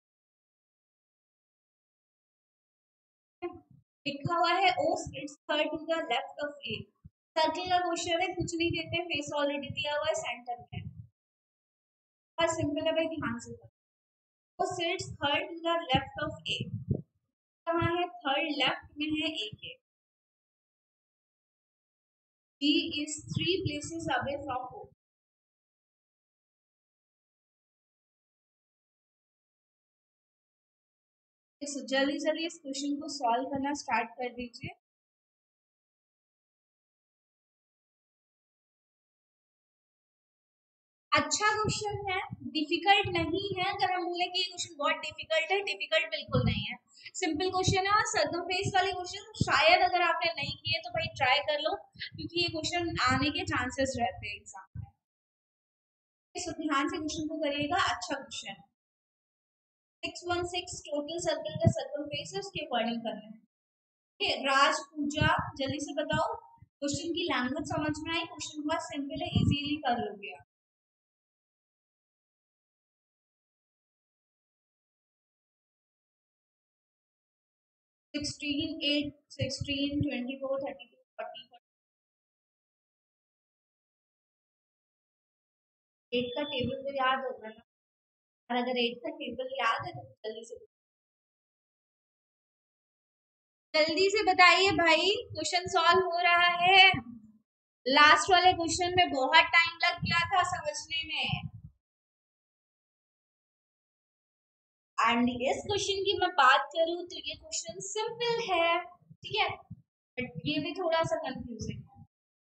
लिखा हुआ है O it's third to the left of A. Circle का क्वेश्चन है, कुछ नहीं देते, फेस ऑलरेडी दिया हुआ है सेंटर में। बस सिंपल है भाई, ध्यान से करो। O sits third to the left of A, कहाँ है? थर्ड लेफ्ट में है ए के। G is three places away from O. तो जल्दी जल्दी इस क्वेश्चन को सॉल्व करना स्टार्ट कर दीजिए। अच्छा क्वेश्चन है, डिफिकल्ट नहीं है। अगर हम बोले कि ये क्वेश्चन बहुत डिफिकल्ट है, डिफिकल्ट बिल्कुल नहीं है, सिंपल क्वेश्चन है। और सरकम फेस वाले क्वेश्चन शायद अगर आपने नहीं किए तो भाई ट्राई कर लो, क्योंकि ये क्वेश्चन आने के चांसेस रहते हैं एग्जाम में। तो ध्यान से क्वेश्चन को करिएगा, अच्छा क्वेश्चन है। Six one six total circle का सर्कल फेस है, उसके अकॉर्डिंग करना है। राज पूजा जल्दी से बताओ, क्वेश्चन की लैंग्वेज समझ में आई? क्वेश्चन बहुत सिंपल है, इजीली कर लोगे आप। Sixteen eight sixteen twenty four thirty two forty eight का टेबल तो याद होगा ना? और अगर एट का टेबल याद है तो जल्दी से जल्दी से बताइए भाई, क्वेश्चन सॉल्व हो रहा है। लास्ट वाले क्वेश्चन में बहुत टाइम लग गया था समझने में। एंड इस क्वेश्चन की मैं बात करूं तो ये क्वेश्चन सिंपल है, ठीक है, बट ये भी थोड़ा सा कंफ्यूजिंग है।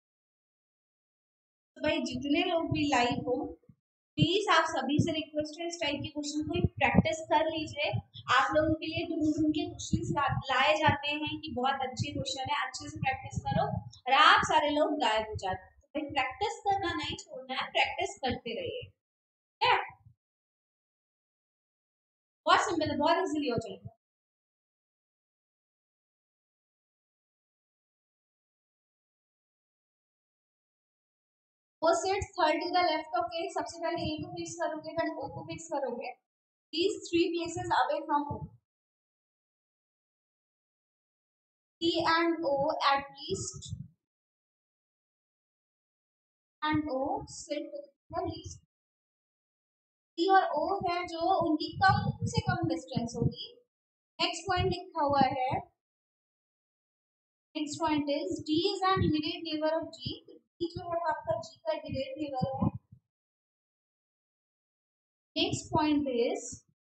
तो भाई जितने लोग भी लाइव हो, प्लीज आप सभी से रिक्वेस्ट है, इस टाइप के क्वेश्चन को प्रैक्टिस कर लीजिए। आप लोगों के लिए ढूंढ ढूंढ के क्वेश्चन लाए जाते हैं कि बहुत अच्छे क्वेश्चन है, अच्छे से प्रैक्टिस करो, और आप सारे लोग गायब हो जाते हैं। तो भाई प्रैक्टिस करना नहीं छोड़ना है, प्रैक्टिस करते रहिए। बहुत सिंपल है, बहुत इजीली हो जाएगा। वो sits third to the left of A, सबसे पहले ए को फिक्स करोगे, फिर ओ को फिक्स करोगे। These three places away from O. C and O at least and O sit the least. C और O है जो उनकी कम से कम डिस्टेंस होगी। नेक्स्ट पॉइंट लिखा हुआ है, next point is D is an immediate neighbor of G. D जो है आपका G का immediate neighbor है। Next point is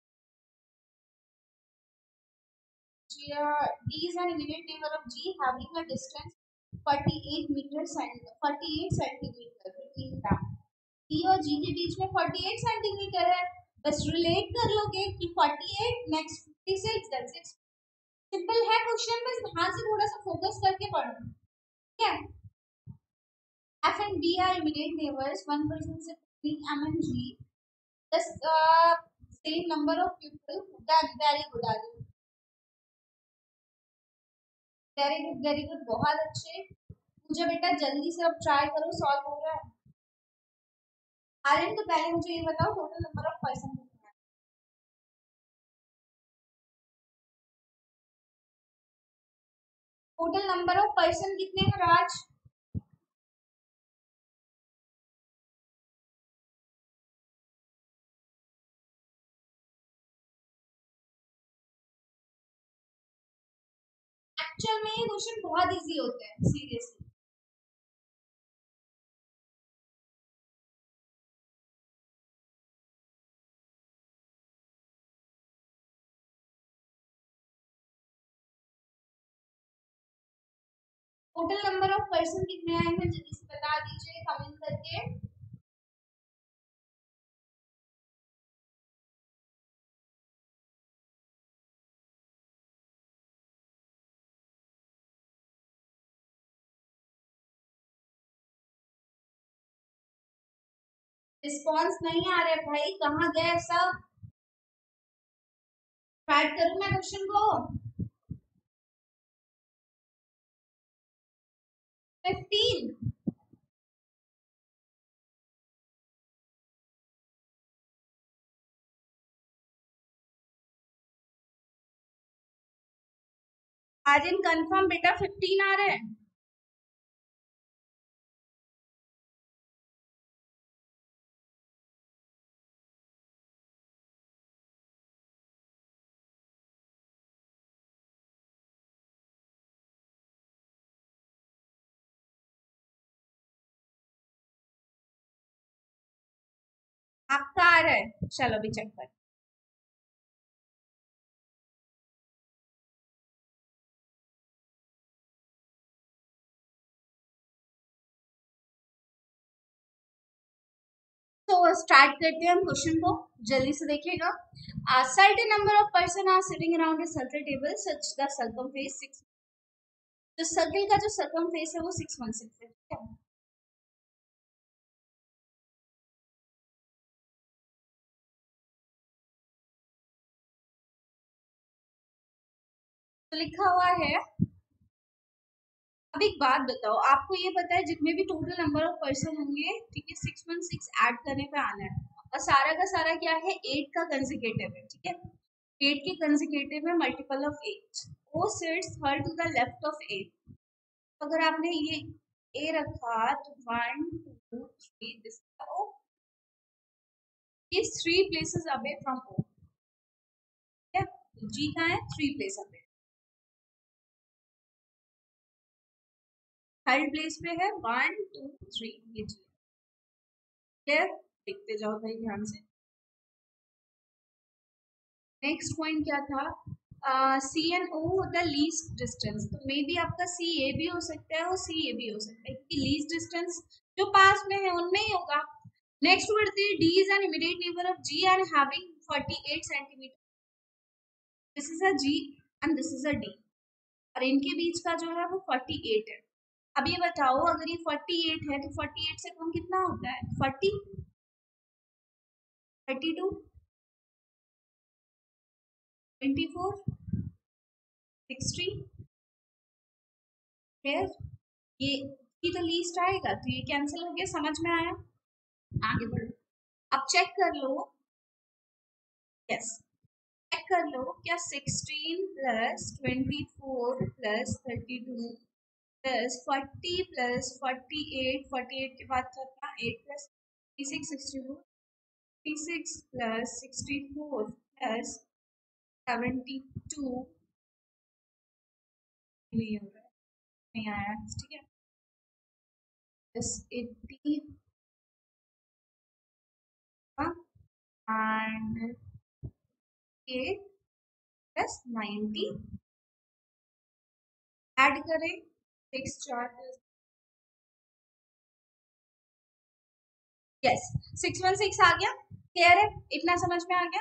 D is an immediate neighbor of G having a distance forty-eight meters and forty-eight centimeter between them. D और G के बीच में forty-eight centimetre है, बस रिलेट कर लोगे कि forty-eight next fifty-six, that's it. Simple है क्वेश्चन, बस ध्यान से थोड़ा सा फोकस करके पढ़ो, ठीक है। F and D are immediate neighbors. One person sits between M and G. The uh, same number of people. That very good, Adi. Very good very good, बहुत अच्छे। मुझे बेटा जल्दी से अब ट्राई करो, सॉल्व हो रहा है। आर्यन तो पहले मुझे ये बताओ, टोटल नंबर ऑफ पर्सन कितने हैं? टोटल नंबर ऑफ पर्सन कितने हैं राज? एक्चुअल में ये क्वेश्चन बहुत इजी होते हैं, seriously. Total number of person कितने आए हैं जल्दी से बता दीजिए कमेंट करके। रिस्पॉन्स नहीं आ रहा है भाई, कहाँ गए सब? स्टार्ट करूं मैं क्वेश्चन को? फिफ्टीन। आज इन कंफर्म बेटा फिफ्टीन आ रहे हैं। आपका आ रहा है, चलो अभी चेक कर। तो स्टार्ट करते हैं हम क्वेश्चन को, जल्दी से देखिएगा। Certain number of person are sitting around a circle table such the circumference six. तो सर्कल का जो सर्कमफेस है वो सिक्स वन सिक्स है, ठीक है। तो लिखा हुआ है। अब एक बात बताओ, आपको ये पता है जितने भी टोटल नंबर ऑफ पर्सन होंगे, ठीक है, सिक्स वन सिक्स ऐड करने पे आना है। और सारा का सारा क्या है, एट का कंसेक्यूटिव है, ठीक है। एट के कंसेक्यूटिव है multiple of eight. O sits her to the left of eight. अगर आपने ये ए रखा तो one two three, this O is three places away from O, ठीक है। जी का है three place away, third place पे है वन टू थ्री, ये जी है। देखते जाओ भाई ध्यान से। नेक्स्ट पॉइंट क्या था, C and O the least distance. तो मे बी आपका सी ए भी हो सकता है और सी ए भी हो सकता है, क्योंकि लीस्ट डिस्टेंस जो पास में है उनमें ही होगा। नेक्स्ट बढ़ते हैं, D is an immediate neighbour of G and having forty eight centimetre. This is a G and this is a D, और इनके बीच का जो है वो फोर्टी एट है। अब ये बताओ, अगर ये फोर्टी एट है तो फोर्टी एट से कम कितना होता है? Forty, thirty two, twenty four, sixty. फिर ये की तो लीस्ट आएगा, तो ये कैंसिल हो गया, समझ में आया? आगे बढ़ो, अब चेक कर लो। यस, चेक कर लो, क्या sixteen plus twenty four plus thirty two plus forty plus forty eight, forty eight के बाद करना eight plus six, sixty four, fifty six plus sixty four plus seventy two, नहीं हो रहा है, नहीं आया, ठीक है। Plus eighty and eight plus ninety, add करें सिक्स चार, यस सिक्स वन सिक्स आ गया। क्लियर है, इतना समझ में आ गया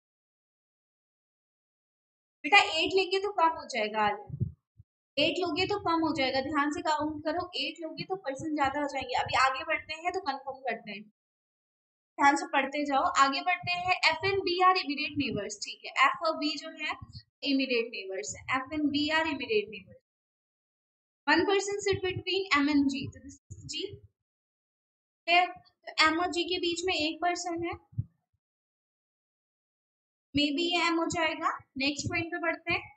बेटा? एट लेंगे तो कम हो जाएगा, आज एट लोगे तो कम हो जाएगा, ध्यान से काउंट करो। एट लोगे तो परसेंट ज्यादा हो जाएंगे। अभी आगे बढ़ते हैं तो कंफर्म करते हैं, ध्यान से पढ़ते जाओ। आगे बढ़ते हैं, F and B are immediate neighbours, ठीक है। एफ और बी जो है इमीडिएट नेबर्स है, F and B are immediate neighbours. One person sit between M and G, तो दिस इज जी है। तो एम और जी के बीच में एक पर्सन है, मे बी ये एम हो जाएगा। नेक्स्ट पॉइंट पे बढ़ते हैं,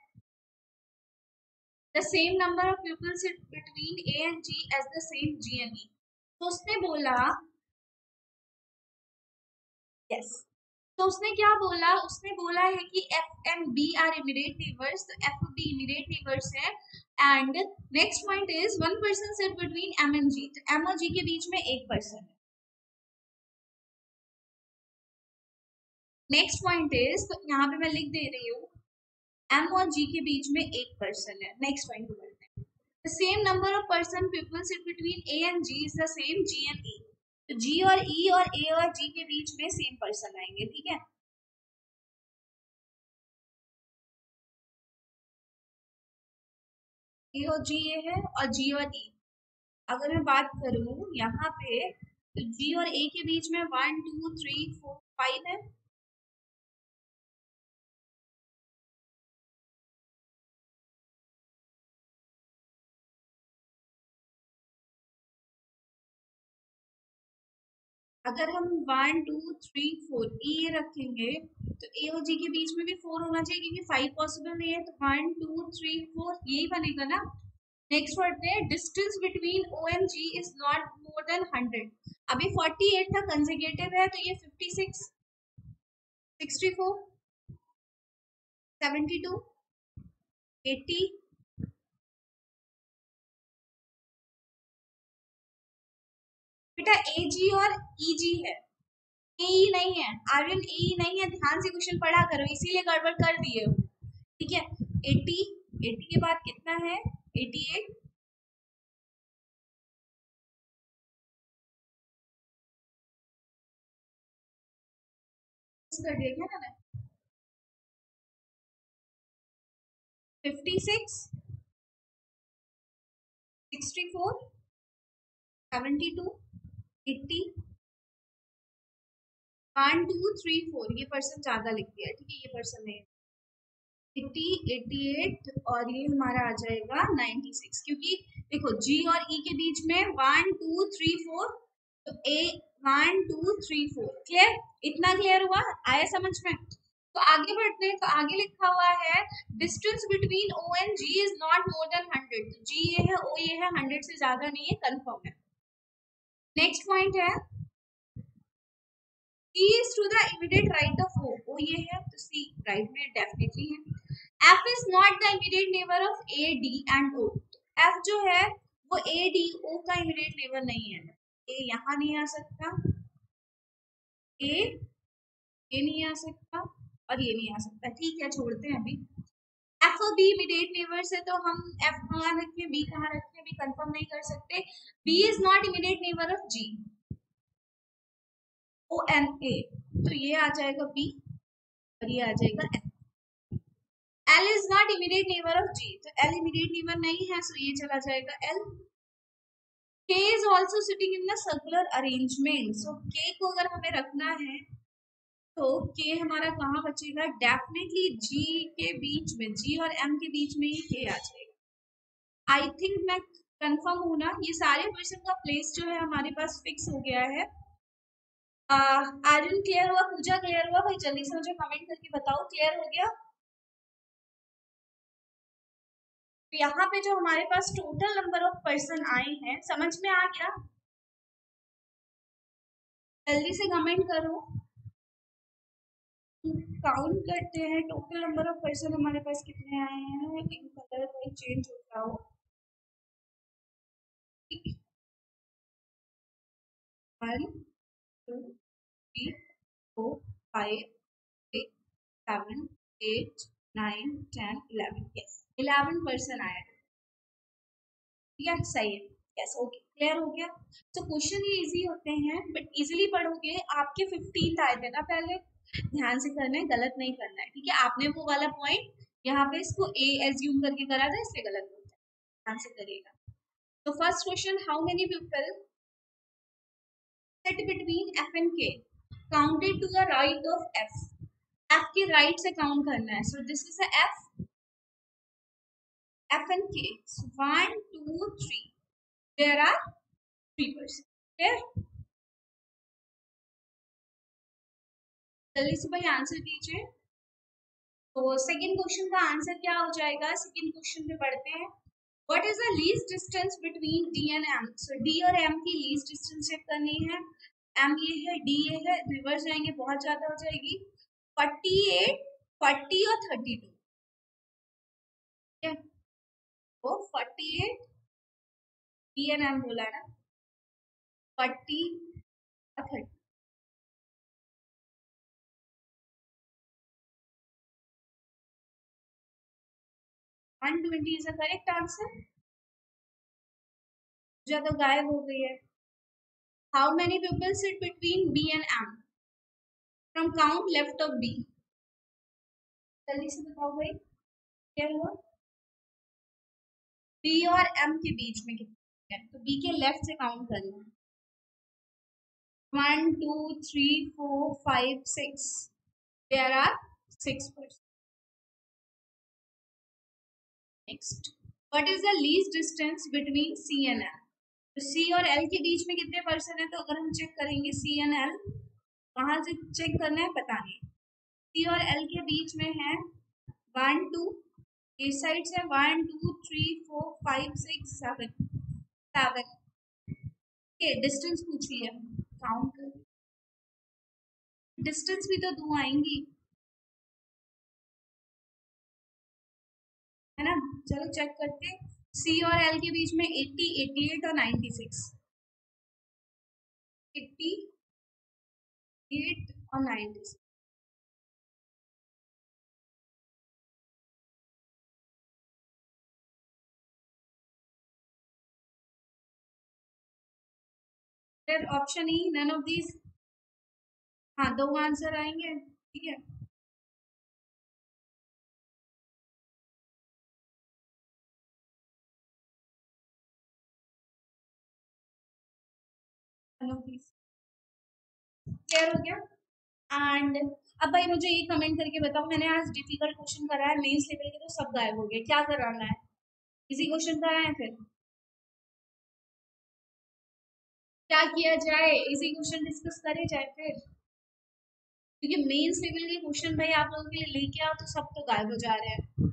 the same number of people sit between A and G as the same G and E. तो उसने बोला, यस, तो उसने क्या बोला, उसने बोला है कि F and B are immediate neighbours, तो एफ और बी इमीडिएट नेबर्स है। And next point is one person sit between M and G, तो एम और जी के बीच में एक पर्सन है। नेक्स्ट पॉइंट इज, तो यहाँ पे मैं लिख दे रही हूँ, एम और जी के बीच में एक पर्सन है। नेक्स्ट पॉइंट पे बढ़ते हैं, the same number of person people sit between A and G is the same G and E. तो जी और ई और ए और जी के बीच में सेम पर्सन आएंगे, ठीक है। ए और जी ये है और जी और ई। अगर मैं बात करूं यहाँ पे, तो जी और ए के बीच में one two three four five है। अगर हम one two three four A रखेंगे तो ए और जी के बीच में भी फोर होना चाहिए, क्योंकि फाइव पॉसिबल नहीं है, तो वन टू थ्री फोर यही बनेगा ना। नेक्स्ट पढ़ते हैं, distance between O and G is not more than hundred. अभी फोर्टी एट था, कंसेक्यूटिव है, तो ये fifty six, sixty four, seventy two, eighty. बेटा ए जी और ई जी है, ए ई नहीं है, आर्यन ए ई नहीं है, ध्यान से क्वेश्चन पढ़ा करो, इसीलिए गड़बड़ कर दिए हो। ठीक है, एटी, एटी के बाद कितना है, एटी एट, कर दिया क्या मैंने, fifty six, sixty four, seventy two, eighty, one two three four, ये पर्सन ज्यादा लिख दिया है, ठीक है, ये पर्सन नहीं, एट्टी, एट्टी एट, और ये हमारा आ जाएगा नाइन्टी सिक्स, क्योंकि देखो जी और ई के बीच में वन टू थ्री फोर, तो A one two three four, clear, इतना क्लियर हुआ, आया समझ में। तो आगे बढ़ते हैं, तो आगे लिखा हुआ है distance between O and G is not more than hundred, तो जी ये है, ओ ये है, हंड्रेड से ज्यादा नहीं है, कंफर्म है। नेक्स्ट पॉइंट है C is to the immediate right of O, O ये है, तो C राइट में डेफिनेटली है। F is not the immediate neighbor of A, D and O, F जो है वो A, D, O का immediate neighbor नहीं है, A यहाँ नहीं आ सकता, A ये नहीं आ सकता, और ये नहीं आ सकता, ठीक है, छोड़ते हैं अभी। F और B immediate neighbors है, तो हम F कहाँ रखें, B कहाँ रखें, अभी कंफर्म नहीं कर सकते। B is not immediate neighbor of G, O and A, तो ये आ जाएगा B और ये आ जाएगा F। L is not immediate neighbor of G, तो L immediate neighbor नहीं है, so ये चला जाएगा L। K is also sitting in the circular arrangement, so K को अगर हमें रखना है तो K हमारा कहाँ बचेगा, डेफिनेटली G के बीच में, G और M के बीच में ही K आ जाएगा। आई थिंक मैं कंफर्म हूँ ना, ये सारे पर्सन का प्लेस जो है हमारे पास फिक्स हो गया है। आर्यन क्लियर हुआ, पूजा क्लियर हुआ, भाई जल्दी से मुझे कमेंट करके बताओ क्लियर हो गया। तो यहाँ पे जो हमारे पास टोटल नंबर ऑफ पर्सन आए हैं, समझ में आ गया, जल्दी से कमेंट करो, काउंट करते हैं टोटल नंबर ऑफ पर्सन हमारे पास कितने आए हैं, इन कलर कोई चेंज होता हो। One two three four five six seven eight nine ten eleven, yes eleven person आया, ठीक है, सही है, यस ओके, क्लियर हो गया। तो क्वेश्चन ये इजी होते हैं, बट इजीली पढ़ोगे, आपके फिफ्टीन आए थे ना पहले, ध्यान से करना है, गलत नहीं करना है, ठीक है, आपने वो वाला पॉइंट यहाँ पे इसको ए एज्यूम करके करा था, इसलिए गलत होता है, ध्यान से करिएगा। तो first question, how many people sit between F and K, counted to the right of F, F के राइट से काउंट करना है, so this is F, F and K, one two three, there are three person, clear, जल्दी से भाई answer दीजिए। तो second question का आंसर क्या हो जाएगा, सेकंड क्वेश्चन पे पढ़ते हैं, what is the least distance between D and M, so D और एम की लीस्ट डिस्टेंस चेक करनी है, एम ये है, डी ये है, रिवर्स जाएंगे बहुत ज्यादा हो जाएगी, फोर्टी एट, फोर्टी और थर्टी टू, ठीक है, वो forty eight, D and M बोला ना, फोर्टी और thirty, one twenty is the correct answer, ज्यादा गायब हो गई है। How many people sit between B and M, from count left of B, जल्दी से बताओ भाई क्या हुआ, बी और एम के बीच में कितने हैं, तो बी के लेफ्ट से काउंट करना है, one two three four five six, there are six person. Next, what is the least distance between C and L? तो सी और एल के बीच में कितने पर्सन है? तो अगर हम चेक करेंगे सी एंड एल, कहाँ से चेक करना है पता नहीं. सी और एल के बीच में है वन टू, इस साइड से one two three four five six seven, seven के डिस्टेंस पूछी है, काउंट कर. डिस्टेंस भी तो दो आएंगी है ना. चलो चेक करते हैं. सी और एल के बीच में अस्सी, अट्ठासी और छियानवे, अट्ठासी और छियानवे. फिर option E, none of these. हाँ, दो आंसर आएंगे. ठीक है, नन ऑफ दीज. क्लियर हो गया. एंड अब भाई मुझे ये कमेंट करके बताओ, मैंने आज डिफिकल्ट क्वेश्चन कराया, मेंस लेवल के तो सब गायब हो गए, क्या कराना है? इसी क्वेश्चन कराए फिर क्या किया जाए? इसी क्वेश्चन डिस्कस करे जाए फिर, क्योंकि मेंस लेवल के क्वेश्चन भाई आप लोगों के लिए लेके आओ तो सब तो गायब हो जा रहे हैं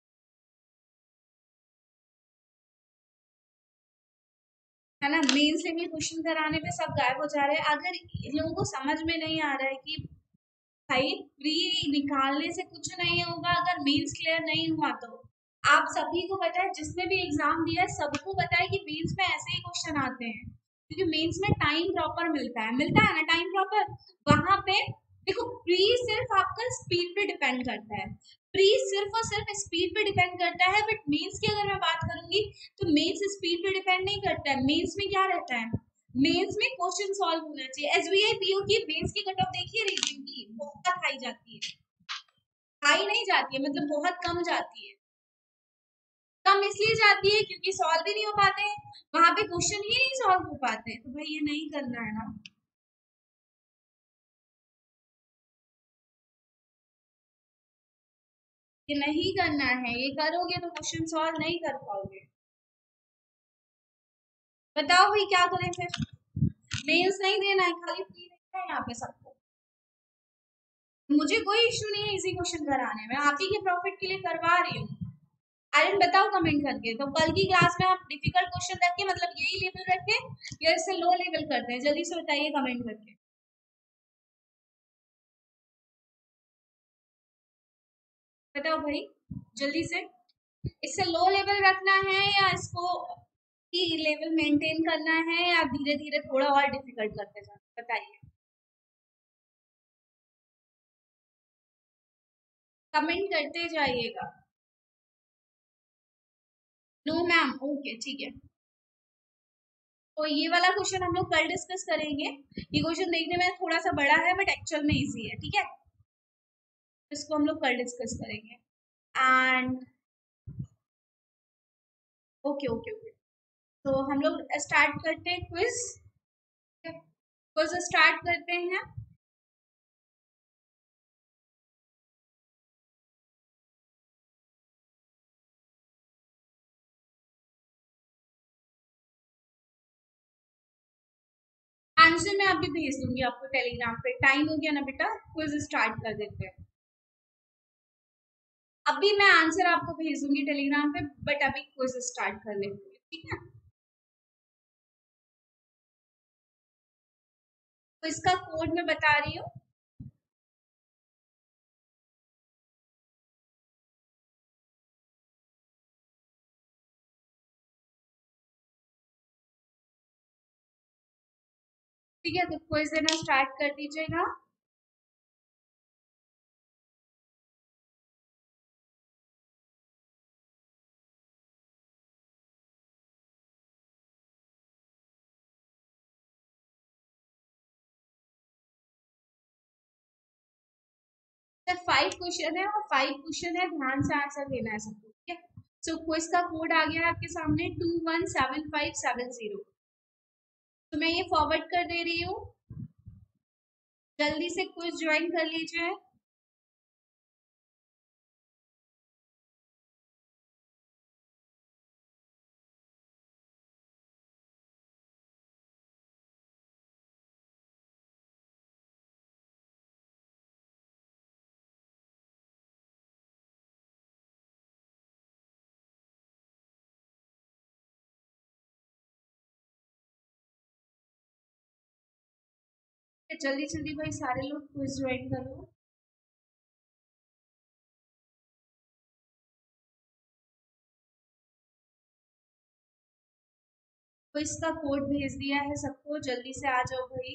है ना. मेंस लेवल क्वेश्चन कराने पे सब गायब हो जा रहे हैं. अगर इन लोगों को समझ में नहीं आ रहा है कि भाई प्री निकालने से कुछ नहीं होगा, अगर मेंस क्लियर नहीं हुआ तो आप सभी को पता है, जिसने भी एग्जाम दिया है सबको पता है कि मेंस में ऐसे ही क्वेश्चन आते हैं, क्योंकि मेंस में टाइम प्रॉपर मिलता है, मिलता है ना टाइम प्रॉपर. वहां पे देखो, प्री सिर्फ आपका स्पीड पे डिपेंड करता है, प्री सिर्फ और सिर्फ स्पीड पे डिपेंड करता है. बट मेंस की अगर मैं बात करूंगी तो मेंस स्पीड पे डिपेंड नहीं करता है. मेंस में क्या रहता है? मेंस में क्वेश्चन सॉल्व होना चाहिए. एसबीआई पीओ की मेंस की कट ऑफ देखिए, रीजनिंग की बहुत हाई जाती है. हाई नहीं जाती है, मतलब बहुत कम जाती है. कम इसलिए जाती है क्योंकि सॉल्व ही नहीं हो पाते, वहां पे क्वेश्चन ही नहीं सॉल्व हो पाते. तो भाई ये नहीं करना है ना, ये नहीं करना है. ये करोगे तो क्वेश्चन सॉल्व नहीं कर पाओगे. बताओ भाई क्या करें फिर? मेल्स नहीं देना है, खाली फ्री देना है यहाँ पे सबको. मुझे कोई इश्यू नहीं है इसी क्वेश्चन कराने में, आप ही के प्रॉफिट के लिए करवा रही हूँ. आर्यन बताओ कमेंट करके. तो कल की क्लास में आप डिफिकल्ट क्वेश्चन रख के, मतलब यही लेवल रख के या इससे लो लेवल करते हैं? जल्दी से बताइए कमेंट करके. बताओ भाई जल्दी से, इससे लो लेवल रखना है या इसको ही लेवल मेंटेन करना है, या धीरे धीरे थोड़ा और डिफिकल्ट करते जाना? बताइए, कमेंट करते जाइएगा. नो मैम, ओके ठीक है. तो ये वाला क्वेश्चन हम लोग कल डिस्कस करेंगे. ये क्वेश्चन देखने में थोड़ा सा बड़ा है बट एक्चुअल में इजी है. ठीक है, इसको हम लोग कल डिस्कस करेंगे. एंड ओके ओके ओके, तो हम लोग स्टार्ट करते हैं क्विज. क्विज स्टार्ट करते हैं. आंसर मैं अभी भेज दूंगी आपको टेलीग्राम पे. टाइम हो गया ना बेटा, क्विज स्टार्ट कर देते हैं. अभी मैं आंसर आपको भेज दूंगी टेलीग्राम पे, बट अभी क्विज स्टार्ट कर लेते हैं. ठीक है, तो इसका कोड मैं बता रही हूँ. ठीक है, तो क्विज देना स्टार्ट कर दीजिएगा. सर फाइव क्वेश्चन है और फाइव क्वेश्चन है, ध्यान से आंसर देना है सबको. ठीक है, सो क्विज का कोड आ गया है आपके सामने, two one seven five seven zero. तो मैं ये फॉरवर्ड कर दे रही हूँ. जल्दी से क्विज ज्वाइन कर लीजिए। जल्दी जल्दी भाई सारे लोग क्विज ज्वाइन करो। क्विज का कोड भेज दिया है सबको, जल्दी से आ जाओ भाई।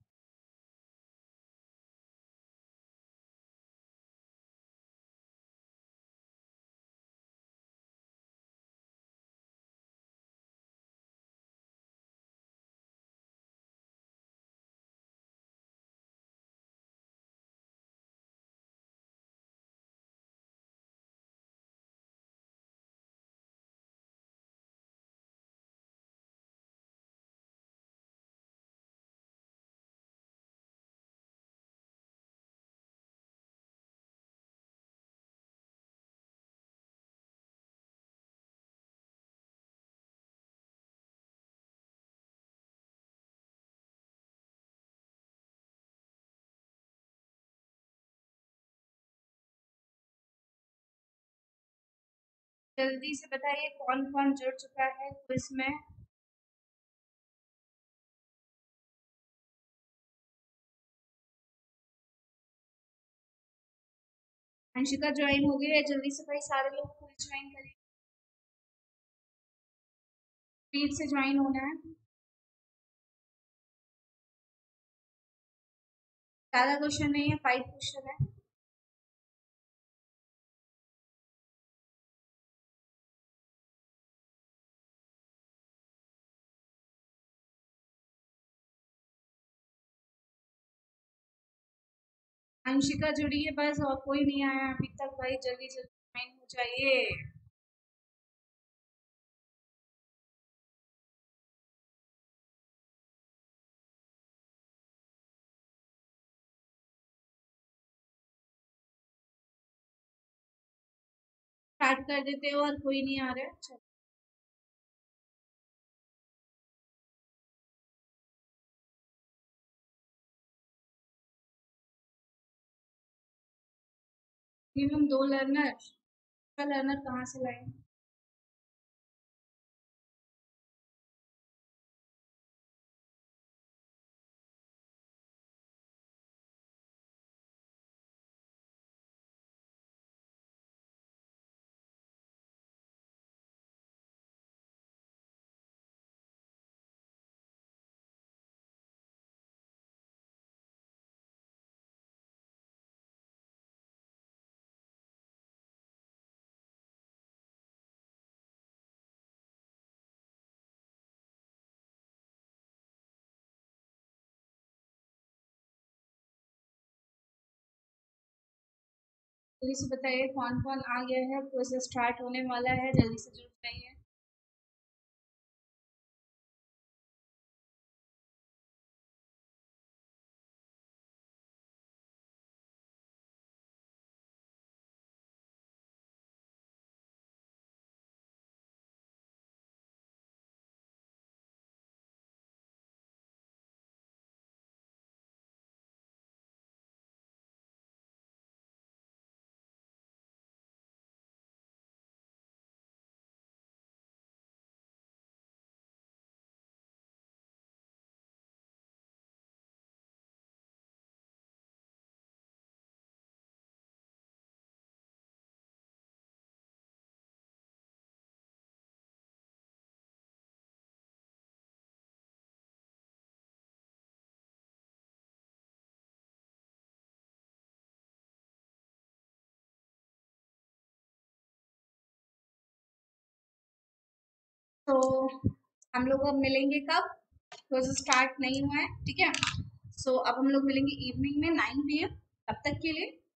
जल्दी से बताइए कौन कौन जुड़ चुका है क्विज में। अंशिका ज्वाइन हो गई है, जल्दी से भाई सारे लोग क्विज ज्वाइन करें। स्पीड से ज्वाइन होना है। ज्यादा क्वेश्चन नहीं है, फाइव क्वेश्चन है। अंशिका जुड़ी है बस, और कोई नहीं आया अभी तक भाई, जल्दी जल्दी ज्वाइन हो जाइए। स्टार्ट कर देते हो और कोई नहीं आ रहा है, चलो। मिनिमम दो लर्नर, लर्नर कहाँ से लाए। जल्दी से बताइए कौन कौन आ गया है, क्विज स्टार्ट होने वाला है, जल्दी से जुड़ जाइए। तो हम लोग अब मिलेंगे कब, क्विज स्टार्ट नहीं हुआ है, ठीक है। सो अब हम लोग मिलेंगे इवनिंग में नाइन पी एम, तब तक के लिए